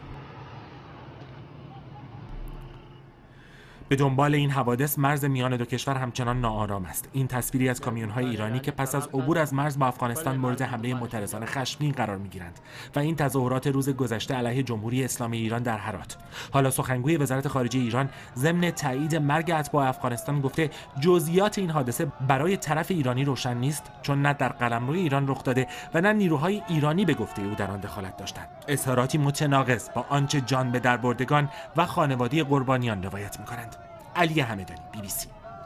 به دنبال این حوادث مرز میان دو کشور همچنان ناآرام است. این تصویری از کامیون‌های ایرانی که پس از عبور از مرز با افغانستان مورد حمله معترضان خشمگین قرار می‌گیرند و این تظاهرات روز گذشته علیه جمهوری اسلامی ایران در هرات. حالا سخنگوی وزارت خارجه ایران ضمن تایید مرگ اتباع افغانستان گفته جزئیات این حادثه برای طرف ایرانی روشن نیست، چون نه در قلمروی ایران رخ داده و نه نیروهای ایرانی به گفته او در آن دخالت داشتند. اظهاراتی متناقض با آنچه جان به دربردگان و خانواده قربانیان روایت می‌کنند. علی همدانی، بی بی سی.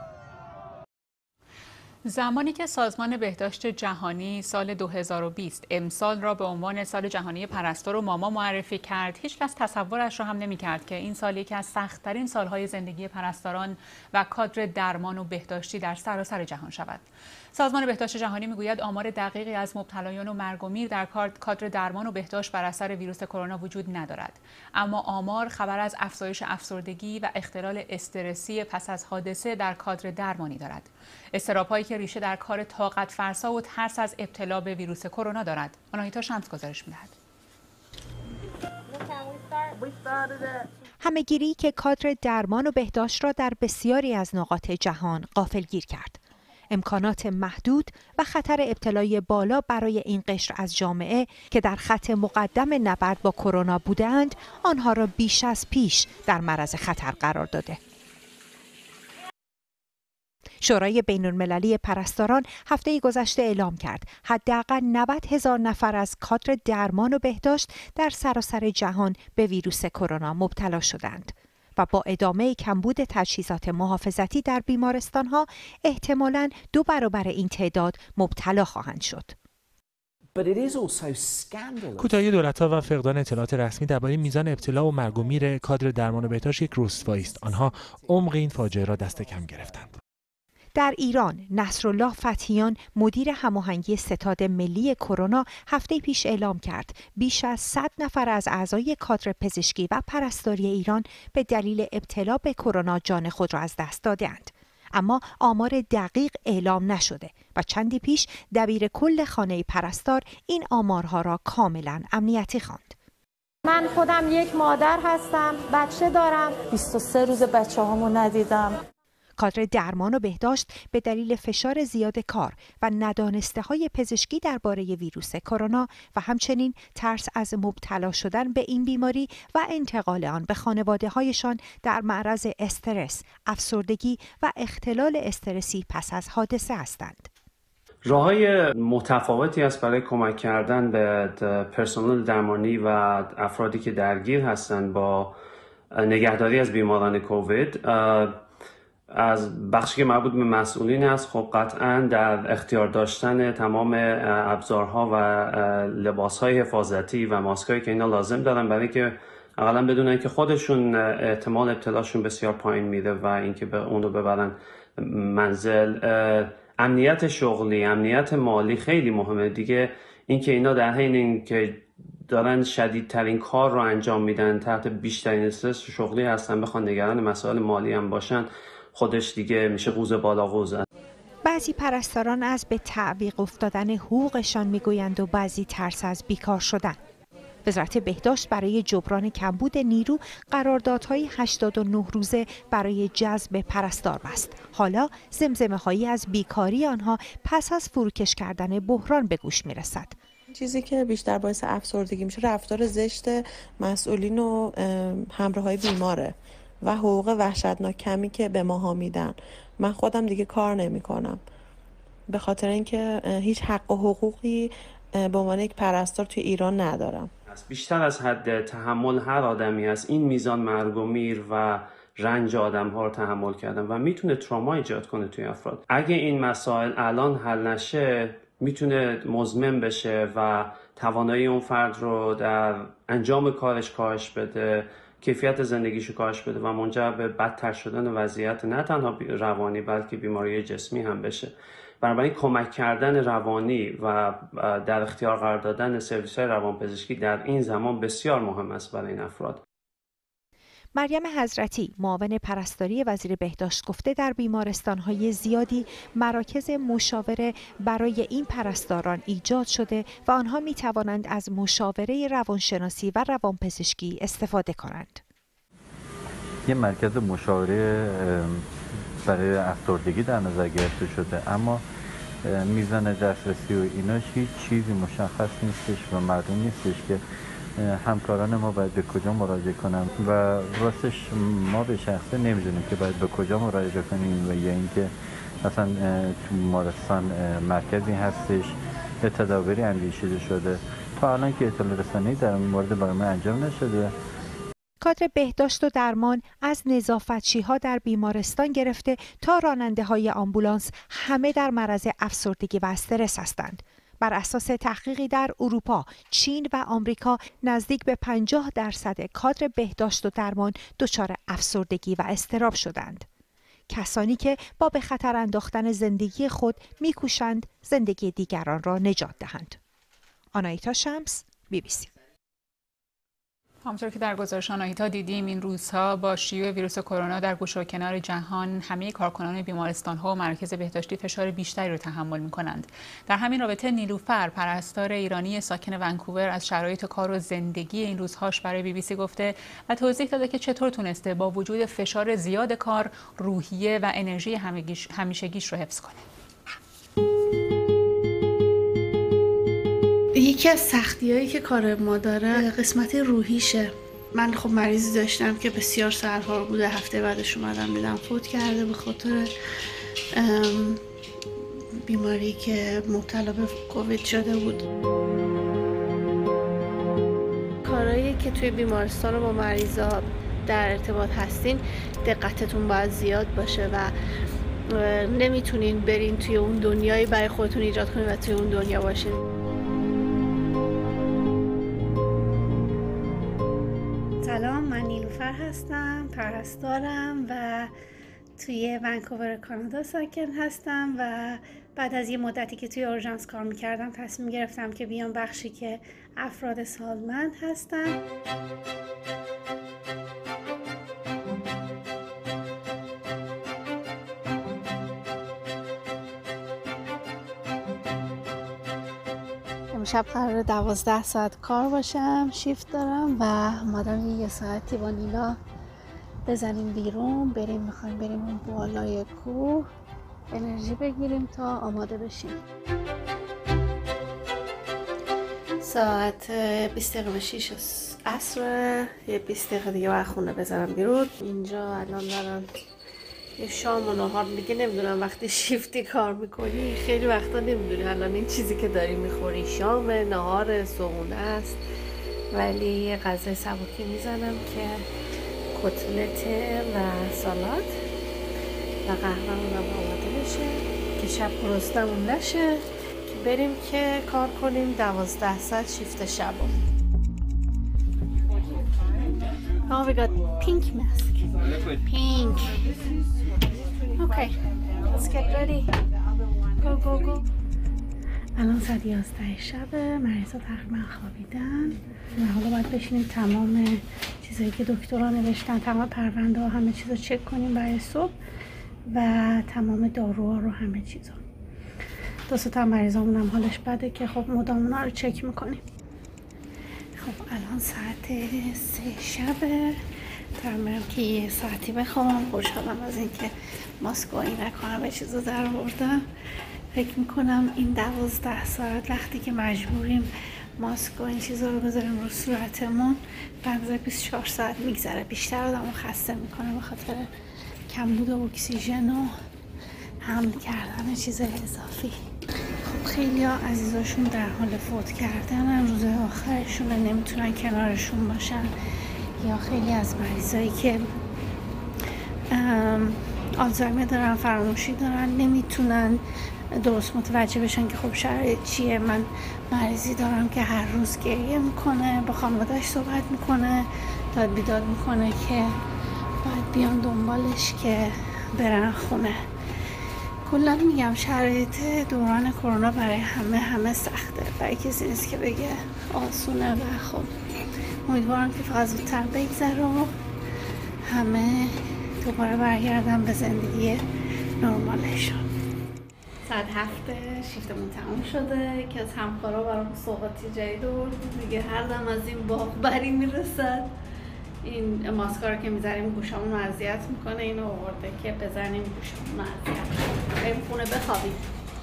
زمانی که سازمان بهداشت جهانی سال دو هزار و بیست امسال را به عنوان سال جهانی پرستار و ماما معرفی کرد، هیچ کس تصورش را هم نمی‌کرد که این سال یکی از سخت‌ترین سال‌های زندگی پرستاران و کادر درمان و بهداشتی در سراسر جهان شود. سازمان بهداشت جهانی میگوید آمار دقیقی از مبتلایان و مرگ و میر در کادر درمان و بهداشت بر اثر ویروس کرونا وجود ندارد، اما آمار خبر از افزایش افسردگی و اختلال استرسی پس از حادثه در کادر درمانی دارد. اضطراب‌هایی که ریشه در کار طاقت فرسا و ترس از ابتلا به ویروس کرونا دارد. آناهیتا شمس گزارش می‌دهد. همه‌گیری که کادر درمان و بهداشت را در بسیاری از نقاط جهان غافلگیر کرد. امکانات محدود و خطر ابتلای بالا برای این قشر از جامعه که در خط مقدم نبرد با کرونا بودند، آنها را بیش از پیش در معرض خطر قرار داده. شورای بین‌المللی پرستاران هفته گذشته اعلام کرد حداقل نود هزار نفر از کادر درمان و بهداشت در سراسر جهان به ویروس کرونا مبتلا شدند و با ادامه کمبود تجهیزات محافظتی در بیمارستان‌ها احتمالاً دو برابر این تعداد مبتلا خواهند شد. کوتاهی دولت‌ها و فقدان اطلاعات رسمی درباره میزان ابتلا و مرگ و میر کادر درمان و بهداشت یک رسوایی است. آنها عمق این فاجعه را دست کم گرفتند. در ایران، نصرالله فتحیان مدیر هماهنگی ستاد ملی کرونا هفته پیش اعلام کرد بیش از صد نفر از اعضای کادر پزشکی و پرستاری ایران به دلیل ابتلا به کرونا جان خود را از دست دادند. اما آمار دقیق اعلام نشده و چندی پیش دبیر کل خانه پرستار این آمارها را کاملا امنیتی خواند. من خودم یک مادر هستم، بچه دارم، بیست و سه روز بچه هامو ندیدم. کادر درمان و بهداشت به دلیل فشار زیاد کار و ندانسته های پزشکی درباره ویروس کرونا و همچنین ترس از مبتلا شدن به این بیماری و انتقال آن به خانواده هایشان در معرض استرس، افسردگی و اختلال استرسی پس از حادثه هستند. راه‌های متفاوتی است برای کمک کردن به پرسنل درمانی و افرادی که درگیر هستند با نگهداری از بیماران کووید. از بخشی که مربوط به مسئولین است، خب قطعاً در اختیار داشتن تمام ابزارها و لباسهای حفاظتی و ماسکایی که اینا لازم دارن برای اینکه اقلا بدونن که خودشون احتمال ابتلاشون بسیار پایین میره و اینکه به اون رو ببرن منزل. امنیت شغلی، امنیت مالی خیلی مهمه دیگه. اینکه اینا در حین اینکه دارن شدیدترین کار رو انجام میدن، تحت بیشترین استرس شغلی هستن، بخوان نگران مسائل مالی هم باشن، خودش دیگه میشه قوز بالا قوزه. بعضی پرستاران از به تعویق افتادن حقوقشان میگویند و بعضی ترس از بیکار شدن. وزارت بهداشت برای جبران کمبود نیرو قراردادهای هشتاد و نه روزه برای جذب پرستار بست. حالا زمزمه‌هایی از بیکاری آنها پس از فروکش کردن بحران به گوش میرسد. چیزی که بیشتر باعث افسردگی میشه رفتار زشت مسئولین و همراهای بیماره و حقوق وحشتناک کمی که به ماها میدن. من خودم دیگه کار نمی کنم به خاطر اینکه هیچ حق و حقوقی به عنوان یک پرستار توی ایران ندارم. بیشتر از حد تحمل هر آدمی است این میزان مرگ و میر و رنج آدم ها رو تحمل کردن و میتونه تروما ایجاد کنه توی افراد. اگه این مسائل الان حل نشه میتونه مزمن بشه و توانایی اون فرد رو در انجام کارش کاهش بده، کیفیت زندگیشو کاهش بده و منجر به بدتر شدن وضعیت نه تنها روانی بلکه بیماری جسمی هم بشه. بنابراین کمک کردن روانی و در اختیار قرار دادن سرویس‌های روانپزشکی در این زمان بسیار مهم است برای این افراد. مریم حضرتی معاون پرستاری وزیر بهداشت گفته در بیمارستان‌های زیادی مراکز مشاوره برای این پرستاران ایجاد شده و آنها می‌توانند از مشاوره روانشناسی و روانپزشکی استفاده کنند. یه مرکز مشاوره برای افسردگی در نظر گرفته شده، اما میزان دسترسی و ایناش هیچ چیزی مشخص نیستش و معلوم نیستش که همکاران ما باید به کجا مراجعه کنن و راستش ما به شخصه نمیدونیم که باید به کجا مراجعه کنیم و یا اینکه مثلا تو بیمارستان مرکزی هستش یا تدابیری اندیشیده شده. تا الان که اطلاع رسانی در این مورد برای ما انجام نشده. کادر بهداشت و درمان از نظافتچی‌ها در بیمارستان گرفته تا راننده های آمبولانس همه در معرض افسردگی و استرس هستند. بر اساس تحقیقی در اروپا، چین و آمریکا نزدیک به پنجاه درصد کادر بهداشت و درمان دچار افسردگی و اضطراب شدند. کسانی که با به خطر انداختن زندگی خود می‌کوشند زندگی دیگران را نجات دهند. آنایتا شمس، بی بی سی. همونطور که در گزارش آناهیتا دیدیم این روزها با شیوع ویروس کرونا در گوشه و کنار جهان همه کارکنان بیمارستان‌ها و مراکز بهداشتی فشار بیشتری رو تحمل می‌کنند. در همین رابطه نیلوفر پرستار ایرانی ساکن ونکوور از شرایط کار و زندگی این روزهاش برای بی بی سی گفته و توضیح داده که چطور تونسته با وجود فشار زیاد کار روحیه و انرژی همیشگیش رو حفظ کنه. یکی از سختی‌هایی که کار ما داره قسمت روحیشه. من خب مریضی داشتم که بسیار سرحال بوده، هفته بعدش اومدم دیدم فوت کرده به خاطر بیماری که مبتلا به کووید شده بود. کارهایی که توی بیمارستان با مریضا در ارتباط هستین دقتتون باید زیاد باشه و نمیتونین برین توی اون دنیایی برای خودتون ایجاد کنین و توی اون دنیا باشین. سلام، من نیلوفر هستم، پرستارم و توی ونکوور کانادا ساکن هستم و بعد از یه مدتی که توی اورژانس کار میکردم تصمیم گرفتم که بیام بخشی که افراد سالمند هستن. امشب قراره دوازده ساعت کار باشم، شیفت دارم و اومدم یه ساعتی با نیلا بزنیم بیرون، بریم میخوایم بریم اون بالای کوه انرژی بگیریم تا آماده بشیم. ساعت بیست دقیقه به شیش عصر، یه بیست دقیقه دیگه باید خونه بزنم بیرون. اینجا الان دارم یه شام و نهار، دیگه نمیدونم وقتی شیفتی کار میکنی خیلی وقتا نمیدونی الان این چیزی که داری میخوری شام، نهار، صبحونه است، ولی یه غذای سبکی میزنم که کتلت و سالاد و قهوه اونم آماده بشه که شب گرسنمون نشه که بریم که کار کنیم دوازده ساعت شیفت شبو. Oh, we got pink mask. Pink. Okay, let's get ready. Go, go, go. الان ساعت یازده شب، مریضا تقریبا خوابیدن و حالا باید بشینیم تمام چیزایی که دکترها نوشتن، تمام پرونده ها همه چیز رو چک کنیم برای صبح و تمام داروها رو همه چیزا. دو سه تا مریضامون هم حالش بده که خب مدام اونا رو چک میکنیم. خب الان ساعت سه شبه، دارم برم که یه ساعتی بخوام. خوشحالم از اینکه ماسک و عینک ها همه چیز رو در آوردم. فکر میکنم این دوازده ساعت وقتی که مجبوریم ماسک و این چیزا رو بذاریم رو صورتمون، بنظر بیست و چهار ساعت میگذره. بیشتر آدمو خسته میکنه به خاطر کمبود اکسیژن و حمل کردن چیزای اضافی. خب خیلی ها عزیزاشون در حال فوت کردن، روز آخرشون نمیتونن کنارشون باشن، یا خیلی از مریضایی که آلزایمر دارن، فراموشی دارن، نمیتونن درست متوجه بشن که خب شرایط چیه. من مریضی دارم که هر روز گریه میکنه، با خانواده‌اش صحبت میکنه، داد بیداد میکنه که باید بیان دنبالش که برن خونه. کلا میگم شرایط دوران کرونا برای همه همه سخته، برای کسی نیست که بگه آسونه و خب امیدوارم که فقط زودتر بگذره و همه دوباره برگردن به زندگی نرمالشون. ساعت هفته شیفتمون تموم شده که از همکارا برام سوغاتی جدید آورد دیگه. هر دم از این باغ بری میرسد. این ماسکا رو که میذاریم گوشامون رو اذیت میکنه، اینو آورده که بزنیم گوشامون رو اذیت کنه. بریم خونه بخوابیم.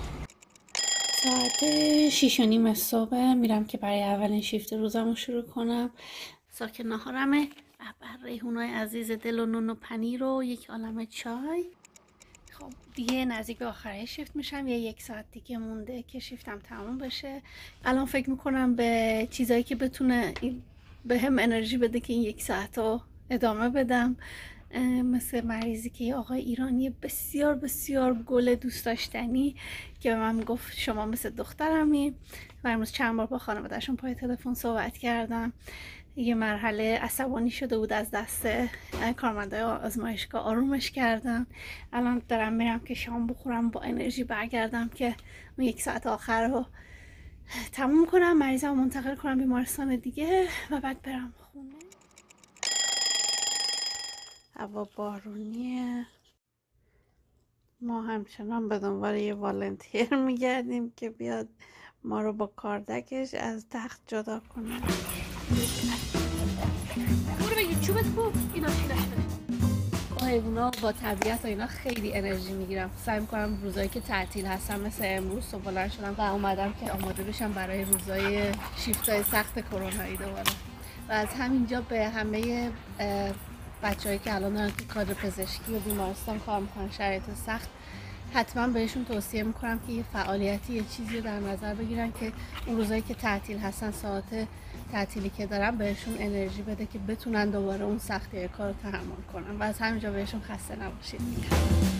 ساعت شیش و نیم صبح میرم که برای اولین شیفت روزمو شروع کنم. ساک نهارمه و بر ریحونای عزیز دل و نون و پنیر و یک عالمه چای. خب دیگه نزدیک به آخره شیفت میشم، یه یک ساعت دیگه مونده که شیفتم تموم بشه. الان فکر میکنم به چیزایی که بتونه به هم انرژی بده که این یک ساعت رو ادامه بدم، مثل مریضی که یه آقای ایرانی بسیار بسیار گل دوست داشتنی که به من گفت شما مثل دخترمی و امروز چند بار با خانواده‌شون پای تلفن صحبت کردم. یه مرحله عصبانی شده بود از دست کارمندای آزمایشگاه، آرومش کردم. الان دارم میرم که شام بخورم با انرژی برگردم که اون یک ساعت آخر رو تموم کنم، مریضم منتقل کنم بیمارستان دیگه و بعد برم خونه. هوا بارونیه، ما همچنان به دنبال یه والنتیر میگردیم که بیاد ما رو با کاردکش از تخت جدا کنه. برو بگید چوبت کو اینا با حیوونا با طبیعت و اینا خیلی انرژی میگیرم. سعی میکنم روزایی که تعطیل هستم مثل امروز صبح بلند شدم و اومدم که آماده بشم برای روزای شیفتای سخت کرونایی دوباره. و از همینجا به همه بچه‌هایی که الان دارن تو کادر پزشکی و بیمارستان کار میکنن شرایط سخت، حتما بهشون توصیه میکنم که یه فعالیتی یه چیزی رو در نظر بگیرن که اون روزایی که تعطیل هستن، ساعت تعطیلی که دارن بهشون انرژی بده که بتونن دوباره اون سختی کار رو تحمل کنن. و از همینجا بهشون خسته نباشید میگم.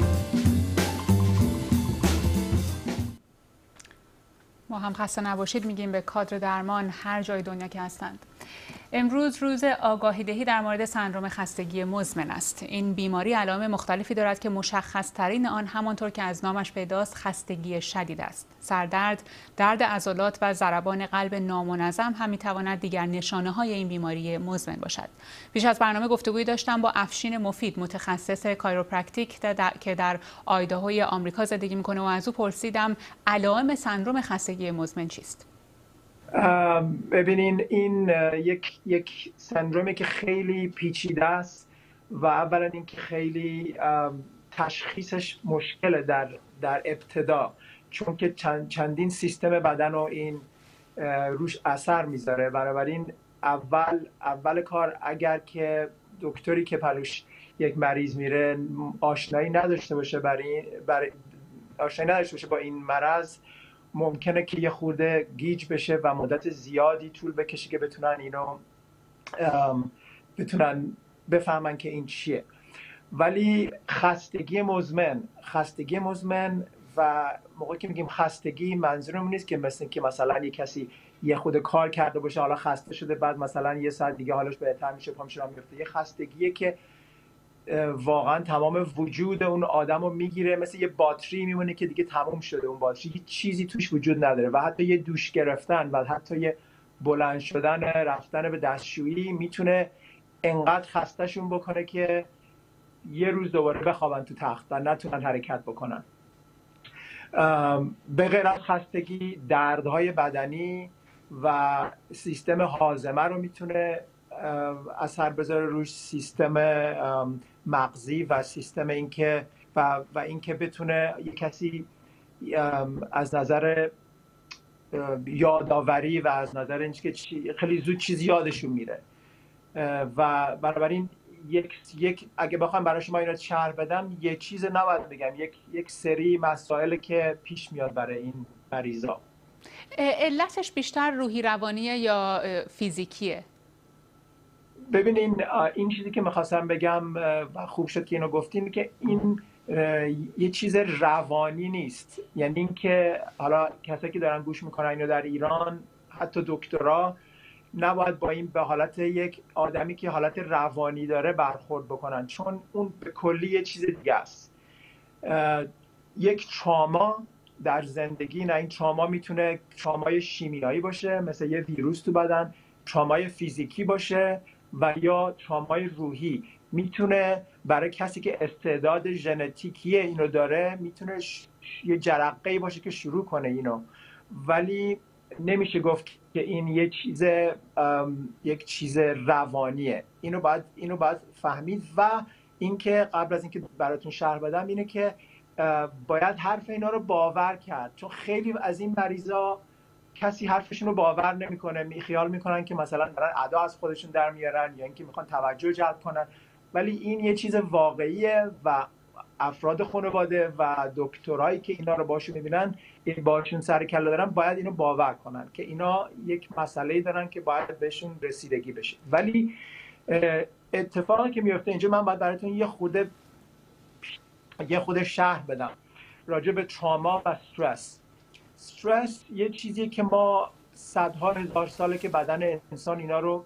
ما هم خسته نباشید میگیم به کادر درمان هر جای دنیا که هستند. امروز روز آگاهی دهی در مورد سندرم خستگی مزمن است. این بیماری علائم مختلفی دارد که مشخص ترین آن همانطور که از نامش پیداست خستگی شدید است. سردرد، درد عضلات و ضربان قلب نامنظم هم میتواند دیگر نشانه های این بیماری مزمن باشد. پیش از برنامه گفتگویی داشتم با افشین مفید، متخصص کایروپرکتیک که در آیداهوی آمریکا زندگی میکنه و از او پرسیدم علائم سندرم خستگی مزمن چیست؟ ببینین این یک یک سندرومی که خیلی پیچیده است و اولا اینکه خیلی تشخیصش مشکله در در ابتدا، چون که چند چندین سیستم بدن و این روش اثر میذاره. بنابراین اول اول کار اگر که دکتری که پلوش یک مریض میره آشنایی نداشته باشه برای برای آشنایی نداشته باشه با این مرض، ممکنه که یه خورده گیج بشه و مدت زیادی طول بکشه که بتونن اینو بتونن بفهمن که این چیه. ولی خستگی مزمن خستگی مزمن و موقعی که میگیم خستگی منظورم نیست که مثل که مثلا یه کسی یه خود کار کرده باشه حالا خسته شده بعد مثلا یه ساعت دیگه حالش بهتر میشه پا میشه راه میفته. یه خستگیه که واقعا تمام وجود اون آدم رو میگیره، مثل یه باتری میمونه که دیگه تموم شده اون باتری، هیچ چیزی توش وجود نداره و حتی یه دوش گرفتن و حتی یه بلند شدن رفتن به دستشویی میتونه انقدر خستهشون بکنه که یه روز دوباره بخوابن تو تخت و نتونن حرکت بکنن. به غیر از خستگی، دردهای بدنی و سیستم هاضمه رو میتونه اثر بذاره روش، سیستم مغزی و سیستم اینکه و و اینکه بتونه یک کسی از نظر یادآوری و از نظر اینکه خیلی زود چیز یادشون میره و بنابراین یک یک اگه بخوام برای شما اینا شرح بدم، یه چیز نباید بگم، یک یک سری مسائل که پیش میاد برای این مریضا. علتش بیشتر روحی روانیه یا فیزیکیه؟ ببینین این چیزی که میخواستم بگم و خوب شد که اینو گفتین که این یه چیز روانی نیست، یعنی اینکه حالا کسایی که دارن گوش میکنن اینو در ایران، حتی دکترا نباید با این به حالت یک آدمی که حالت روانی داره برخورد بکنن، چون اون به کلی یه چیز دیگه است. یک تراما در زندگی، نه این تراما میتونه ترامای شیمیایی باشه مثل یه ویروس تو بدن، ترامای فیزیکی باشه و یا ترامای روحی. میتونه برای کسی که استعداد ژنتیکی اینو داره میتونه یه جرقه‌ای باشه که شروع کنه اینو، ولی نمیشه گفت که این یه چیز یک چیز روانیه. اینو باید اینو باید فهمید و اینکه قبل از اینکه براتون شرح بدم اینه که باید حرف اینا رو باور کرد، چون خیلی از این مریضا کسی حرفشون رو باور نمیکنه، می خیال میکنن که مثلا دارن ادا از خودشون در میارن یا اینکه میخوان توجه جلب کنن، ولی این یه چیز واقعیه و افراد خانواده و دکترایی که اینا رو باشون میبینن، این باشون سر کله دارن، باید اینو باور کنن که اینا یک مسئله‌ای دارن که باید بهشون رسیدگی بشه. ولی اتفاقی که میفته اینجا، من باید براتون یه خود یه خود شرح بدم راجع به تراما و استرس. استرس یه چیزیه که ما صدها هزار ساله که بدن انسان اینا رو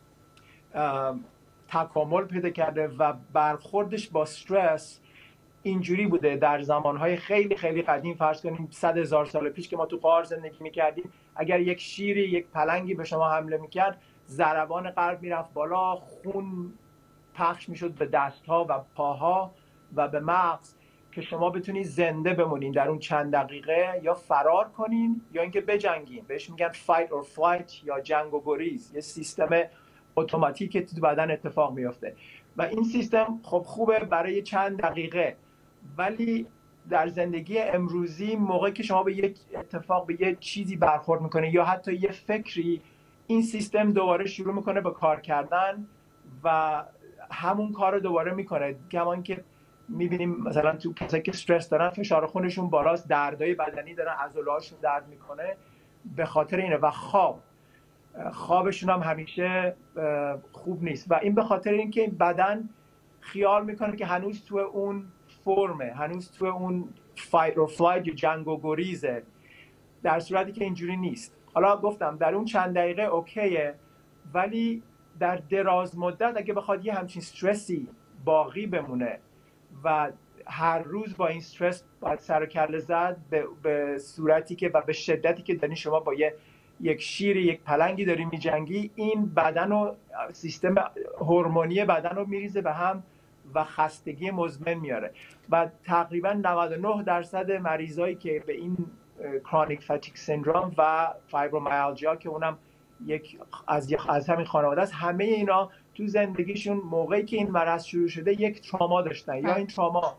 تکامل پیدا کرده و برخوردش با استرس اینجوری بوده در زمانهای خیلی خیلی قدیم. فرض کنیم صد هزار سال پیش که ما تو غار زندگی میکردیم، اگر یک شیری، یک پلنگی به شما حمله میکرد، ضربان قلب میرفت بالا، خون پخش میشد به دستها و پاها و به مغز که شما بتونید زنده بمونین در اون چند دقیقه، یا فرار کنین یا اینکه بجنگین. بهش میگن fight or flight یا جنگ و گریز، یه سیستم اتوماتیک که تو بدن اتفاق میفته و این سیستم خب خوبه برای چند دقیقه، ولی در زندگی امروزی موقعی که شما به یک اتفاق، به یک چیزی برخورد میکنه یا حتی یه فکری، این سیستم دوباره شروع میکنه به کار کردن و همون کار رو دوباره میکنه. کمان که میبینیم مثلا تو کسایی که استرس دارن، فشار خونشون بالاست، دردای بدنی دارن، عضله‌هاشون درد میکنه به خاطر اینه و خواب خوابشون هم همیشه خوب نیست و این به خاطر اینکه بدن خیال میکنه که هنوز تو اون فرمه، هنوز تو اون fight or flight یا جنگ و گریزه، در صورتی که اینجوری نیست. حالا گفتم در اون چند دقیقه اوکیه، ولی در دراز مدت اگه بخواد یه همچین استرسی باقی بمونه و هر روز با این استرس باید سر و کله زد به, به صورتی که و به شدتی که دارین شما با یه یک شیر، یک پلنگی داری میجنگی، این بدن و سیستم هورمونی بدن رو میریزه به هم و خستگی مزمن میاره و تقریبا نود و نه درصد مریضایی که به این کرونیک فتیگ سندروم و فایبرومیالژیا که اونم یک از از همین خانواده است، همه اینا تو زندگیشون موقعی که این مرض شروع شده یک تراما داشتن، یا این تراما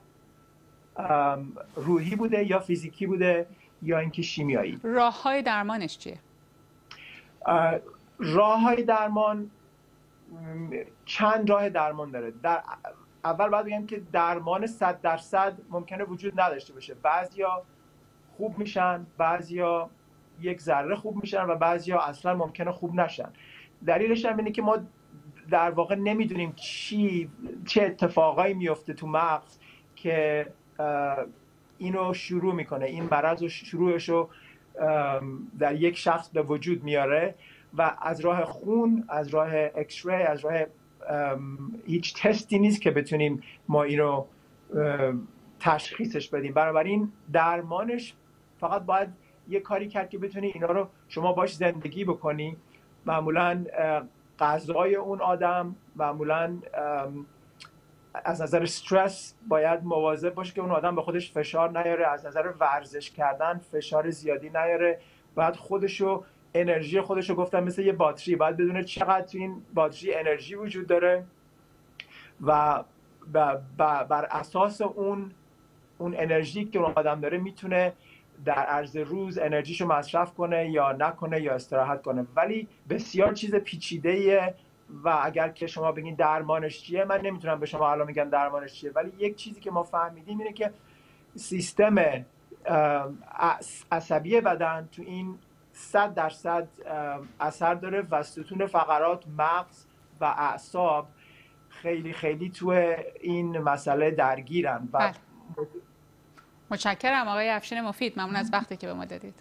روحی بوده یا فیزیکی بوده یا اینکه شیمیایی. راه‌های درمانش چیه؟ راه‌های درمان چند راه درمان داره. در اول باید بگم که درمان صد درصد ممکنه وجود نداشته باشه. بعضیا خوب میشن، بعضیا یک ذره خوب میشن و بعضیا اصلا ممکنه خوب نشن. دلیلش هم اینه که ما در واقع نمیدونیم چی چه اتفاقایی میفته تو مغز که اینو شروع میکنه، این مرض و شروعش رو در یک شخص به وجود میاره و از راه خون، از راه اکس ری، از راه هیچ تستی نیست که بتونیم ما این رو تشخیصش بدیم. بنابراین درمانش فقط باید یه کاری کرد که بتونی اینا رو شما باش زندگی بکنی. معمولاً غذای اون آدم معمولاً از نظر استرس باید مواظب باشه که اون آدم به خودش فشار نیاره، از نظر ورزش کردن فشار زیادی نیاره، باید خودشو انرژی خودشو گفتم مثل یه باتری، باید بدونه چقدر تو این باتری انرژی وجود داره و بر اساس اون اون انرژی که اون آدم داره میتونه در عرض روز انرژیشو مصرف کنه یا نکنه یا استراحت کنه. ولی بسیار چیز پیچیده‌ایه و اگر که شما بگین درمانش چیه، من نمیتونم به شما الان بگم درمانش چیه، ولی یک چیزی که ما فهمیدیم اینه که سیستم عصبی بدن تو این صد درصد اثر داره و ستون فقرات، مغز و اعصاب خیلی خیلی تو این مسئله درگیرن. و بله. متشکرم آقای افشین مفید، ممنون از وقتی که به ما دادید.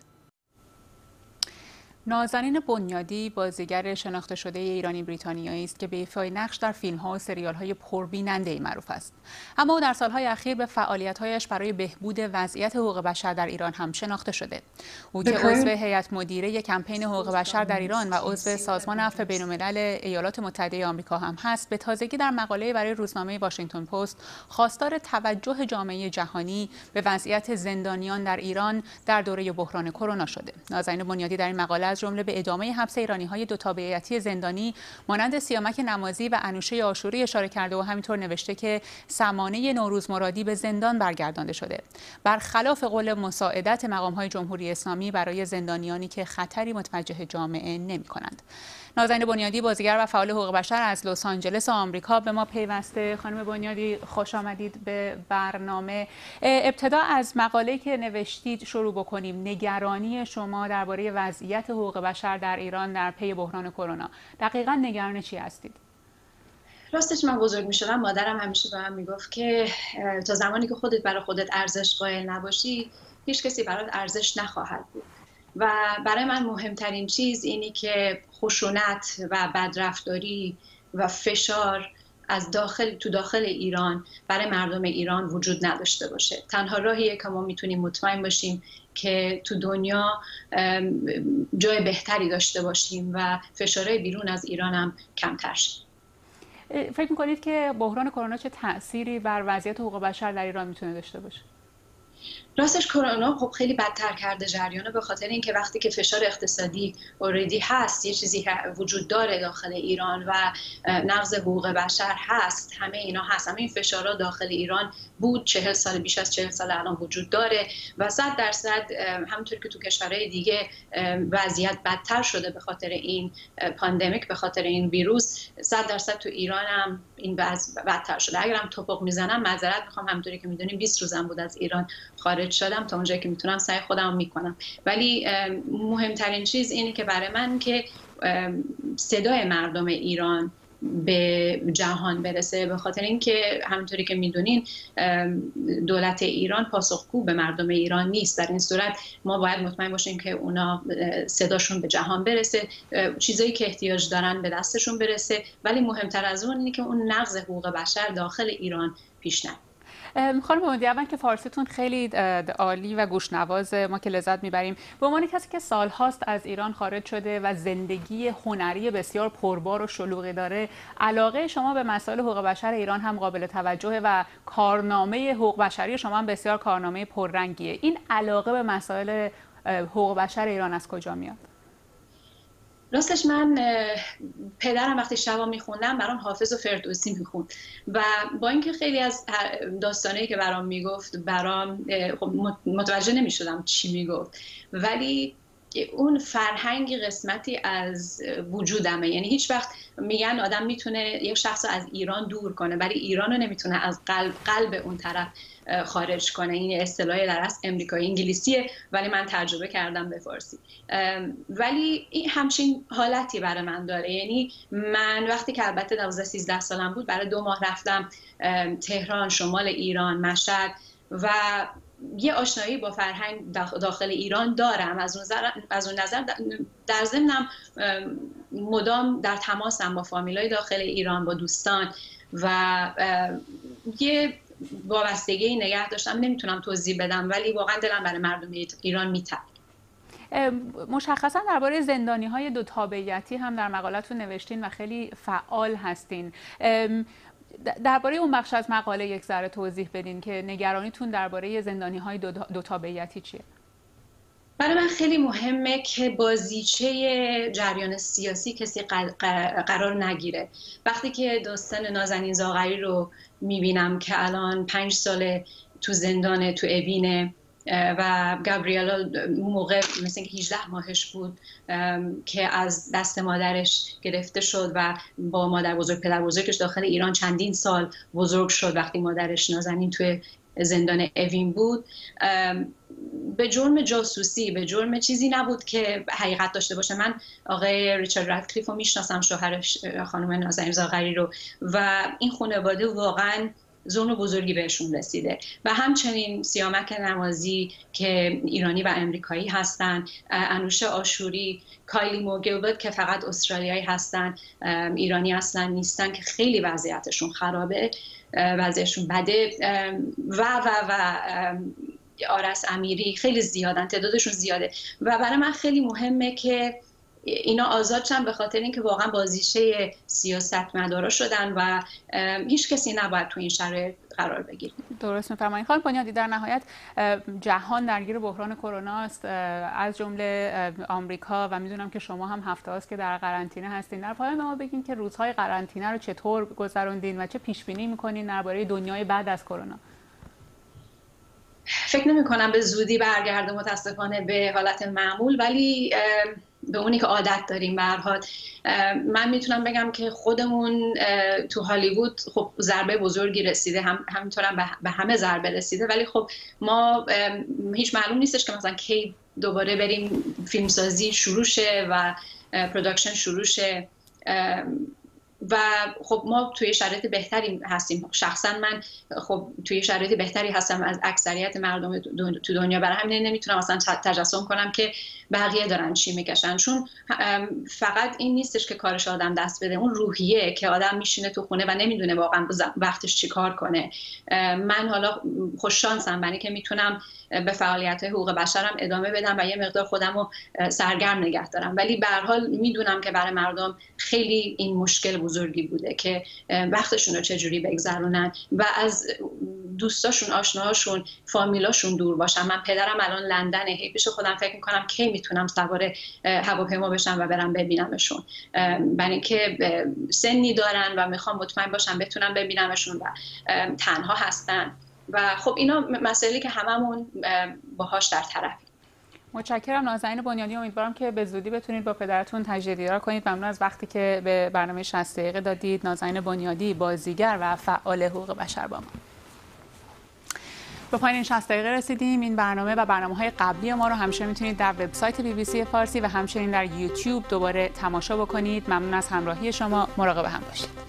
نازنین بنیادی بازیگر شناخته شده ایرانی بریتانیایی است که به ایفای نقش در فیلم‌ها و سریال‌های پربیننده‌ای معروف است. اما او در سال‌های اخیر به فعالیت‌هایش برای بهبود وضعیت حقوق بشر در ایران هم شناخته شده. او که عضو هیئت مدیره کمپین حقوق بشر در ایران و عضو سازمان عفو بین‌الملل ایالات متحده آمریکا هم هست، به تازگی در مقاله برای روزنامه واشنگتن پست خواستار توجه جامعه جهانی به وضعیت زندانیان در ایران در دوره بحران کرونا شده. نازنین بنیادی در این مقاله از جمله به ادامه حبس ایرانی‌های دو تابعیتی زندانی مانند سیامک نمازی و انوشه آشوری اشاره کرده و همینطور نوشته که سمانه نوروز مرادی به زندان برگردانده شده، برخلاف قول مساعدت مقام‌های جمهوری اسلامی برای زندانیانی که خطری متوجه جامعه نمی‌کنند. نازنین بنیادی بازیگر و فعال حقوق بشر از لس آنجلس آمریکا به ما پیوسته. خانم بنیادی خوش آمدید به برنامه. ابتدا از مقاله‌ای که نوشتید شروع بکنیم. نگرانی شما درباره وضعیت حقوق بشر در ایران در پی بحران کرونا، دقیقاً نگران چی هستید؟ راستش من بزرگ می شدم مادرم همیشه به من میگفت که تا زمانی که خودت برای خودت ارزش قائل نباشی هیچ کسی برات ارزش نخواهد بود. و برای من مهمترین چیز اینی که خشونت و بدرفتاری و فشار از داخل تو داخل ایران برای مردم ایران وجود نداشته باشه. تنها راهیه که ما میتونیم مطمئن باشیم که تو دنیا جای بهتری داشته باشیم و فشارهای بیرون از ایران هم کمتر شه. فکر میکنید که بحران کرونا چه تأثیری بر وضعیت حقوق بشر در ایران میتونه داشته باشه؟ راستش کرونا خب خیلی بدتر کرده جریانو، به خاطر اینکه وقتی که فشار اقتصادی اوردی هست، یه چیزی وجود داره داخل ایران و نقض حقوق بشر هست، همه اینا هست، همه این فشارها داخل ایران بود، چهل سال بیش از چهل سال الان وجود داره و صد درصد همونطور که تو کشورهای دیگه وضعیت بدتر شده به خاطر این پاندمیک، به خاطر این ویروس، صد درصد تو ایران هم این وضع بدتر شده. اگرم توپق میزنم معذرت میخوام، همونطوری که میدونیم بیست روزم بود از ایران خارج شدم، تا اونجایی که میتونم سعی خودم میکنم. ولی مهمترین چیز اینه که برای من که صدای مردم ایران به جهان برسه، به خاطر اینکه همونطوری که میدونین دولت ایران پاسخگو به مردم ایران نیست. در این صورت ما باید مطمئن باشیم که اونا صداشون به جهان برسه، چیزایی که احتیاج دارن به دستشون برسه، ولی مهمتر از اون اینه که اون نقض حقوق بشر داخل ایران پیش نره. خانم بنیادی، اول که فارسیتون خیلی عالی و گوشنواز، ما که لذت میبریم. به عنوان کسی که سالهاست از ایران خارج شده و زندگی هنری بسیار پربار و شلوغی داره، علاقه شما به مسائل حقوق بشر ایران هم قابل توجهه و کارنامه حقوق بشری شما هم بسیار کارنامه پررنگیه. این علاقه به مسائل حقوق بشر ایران از کجا میاد؟ راستش من پدرم وقتی شبا میخوندم برام حافظ و فردوسی میخوند و با اینکه خیلی از داستانهایی که برام میگفت برام متوجه نمیشدم چی میگفت، ولی اون فرهنگی قسمتی از وجودمه. یعنی هیچ وقت میگن آدم میتونه یک شخص از ایران دور کنه، ولی ایران رو نمیتونه از قلب قلب اون طرف خارج کنه. این اصطلاح در اصل امریکایی انگلیسیه ولی من ترجمه کردم به فارسی. ولی این همچین حالتی برای من داره. یعنی من وقتی که البته دوازده سیزده سالم بود برای دو ماه رفتم تهران، شمال ایران، مشهد و یه آشنایی با فرهنگ داخل ایران دارم. از اون نظر, از اون نظر در ضمنم مدام در تماسم با فامیلای داخل ایران، با دوستان و یه وابستگی نگه داشتم. نمیتونم توضیح بدم ولی واقعا دلم برای مردم ایران میتپه. مشخصا درباره زندانی‌های دو تابعیتی هم در مقالتون نوشتین و خیلی فعال هستین. درباره اون بخش از مقاله یک ذره توضیح بدین که نگرانیتون درباره زندانی‌های دو, دو تابعیتی چیه؟ برای من خیلی مهمه که بازیچه جریان سیاسی کسی قرار نگیره. وقتی که داستان نازنین زاغری رو میبینم که الان پنج ساله تو زندان تو اوینه و گابریالا اون موقع مثل اینکه هجده ماهش بود که از دست مادرش گرفته شد و با مادر بزرگ پدر بزرگش داخل ایران چندین سال بزرگ شد وقتی مادرش نازنین توی زندان اوین بود، به جرم جاسوسی، به جرم چیزی نبود که حقیقت داشته باشه. من آقای ریچارد رادکلیف رو میشناسم، شوهرش خانم نازنین زاغری رو، و این خانواده واقعا ظلم بزرگی بهشون رسیده و همچنین سیامک نمازی که ایرانی و امریکایی هستن، انوشه آشوری، کایلی موگلبرت که فقط استرالیایی هستن، ایرانی اصلا نیستن، که خیلی وضعیتشون خرابه، وضعیتشون بده، و و و آرس امیری، خیلی زیادن، تعدادشون زیاده و برای من خیلی مهمه که اینا آزاد شن، به خاطر اینکه واقعا بازیچه سیاستمدارا شدن و هیچ کسی نباید تو این شرایط قرار بگیره. درست می‌فرمایید. خانم بنیادی، در نهایت جهان درگیر بحران کرونا است، از جمله آمریکا، و میدونم که شما هم هفته است که در قرنطینه هستین. در پایان ما بگین که روزهای قرنطینه رو چطور گذروندین و چه پیش بینی می‌کنین درباره دنیای بعد از کرونا؟ فکر نمی کنم به زودی برگرده متاسفانه به حالت معمول، ولی به اونی که عادت داریم. به هر حال من میتونم بگم که خودمون تو هالیوود خب ضربه بزرگی رسیده، هم همینطورم به همه ضربه رسیده، ولی خب ما هیچ معلوم نیستش که مثلا کی دوباره بریم فیلمسازی شروع شه و پروداکشن شروع شه و خب ما توی شرایط بهتری هستیم. شخصا من خب توی شرایط بهتری هستم از اکثریت مردم تو دنیا، برای همین نمیتونم اصلا تجسم کنم که بقیه دارن چی میکشن، چون فقط این نیستش که کارش آدم دست بده، اون روحیه که آدم میشینه تو خونه و نمیدونه واقعا وقتش چی کار کنه. من حالا خوش شانسم برای که میتونم به فعالیت‌های حقوق بشرم ادامه بدم و یه مقدار خودم رو سرگرم نگه دارم، ولی به هر حال میدونم که برای مردم خیلی این مشکل بزرگی بوده که وقتشون رو چجوری بگذرونن و از دوستاشون، آشناهاشون، فامیلاشون دور باشن. من پدرم الان لندنه، هی پیش خودم فکر میکنم کی میتونم سوار هواپیما بشم و برم ببینمشون، برای اینکه سنی دارن و میخوام مطمئن باشم بتونم ببینمشون و تنها هستن و خب اینا مسائلی که هممون باهاش در طرفیم. متشکرم نازنین بنیادی، امیدوارم که به زودی بتونید با پدرتون تجدید دیدار کنید. ممنون از وقتی که به برنامه شصت دقیقه دادید. نازنین بنیادی، بازیگر و فعال حقوق بشر با ما. به پایان این شصت دقیقه رسیدیم. این برنامه و برنامه‌های قبلی ما رو همچنین میتونید در وبسایت بی بی سی فارسی و همچنین در یوتیوب دوباره تماشا بکنید. ممنون از همراهی شما. مراقب هم باشید.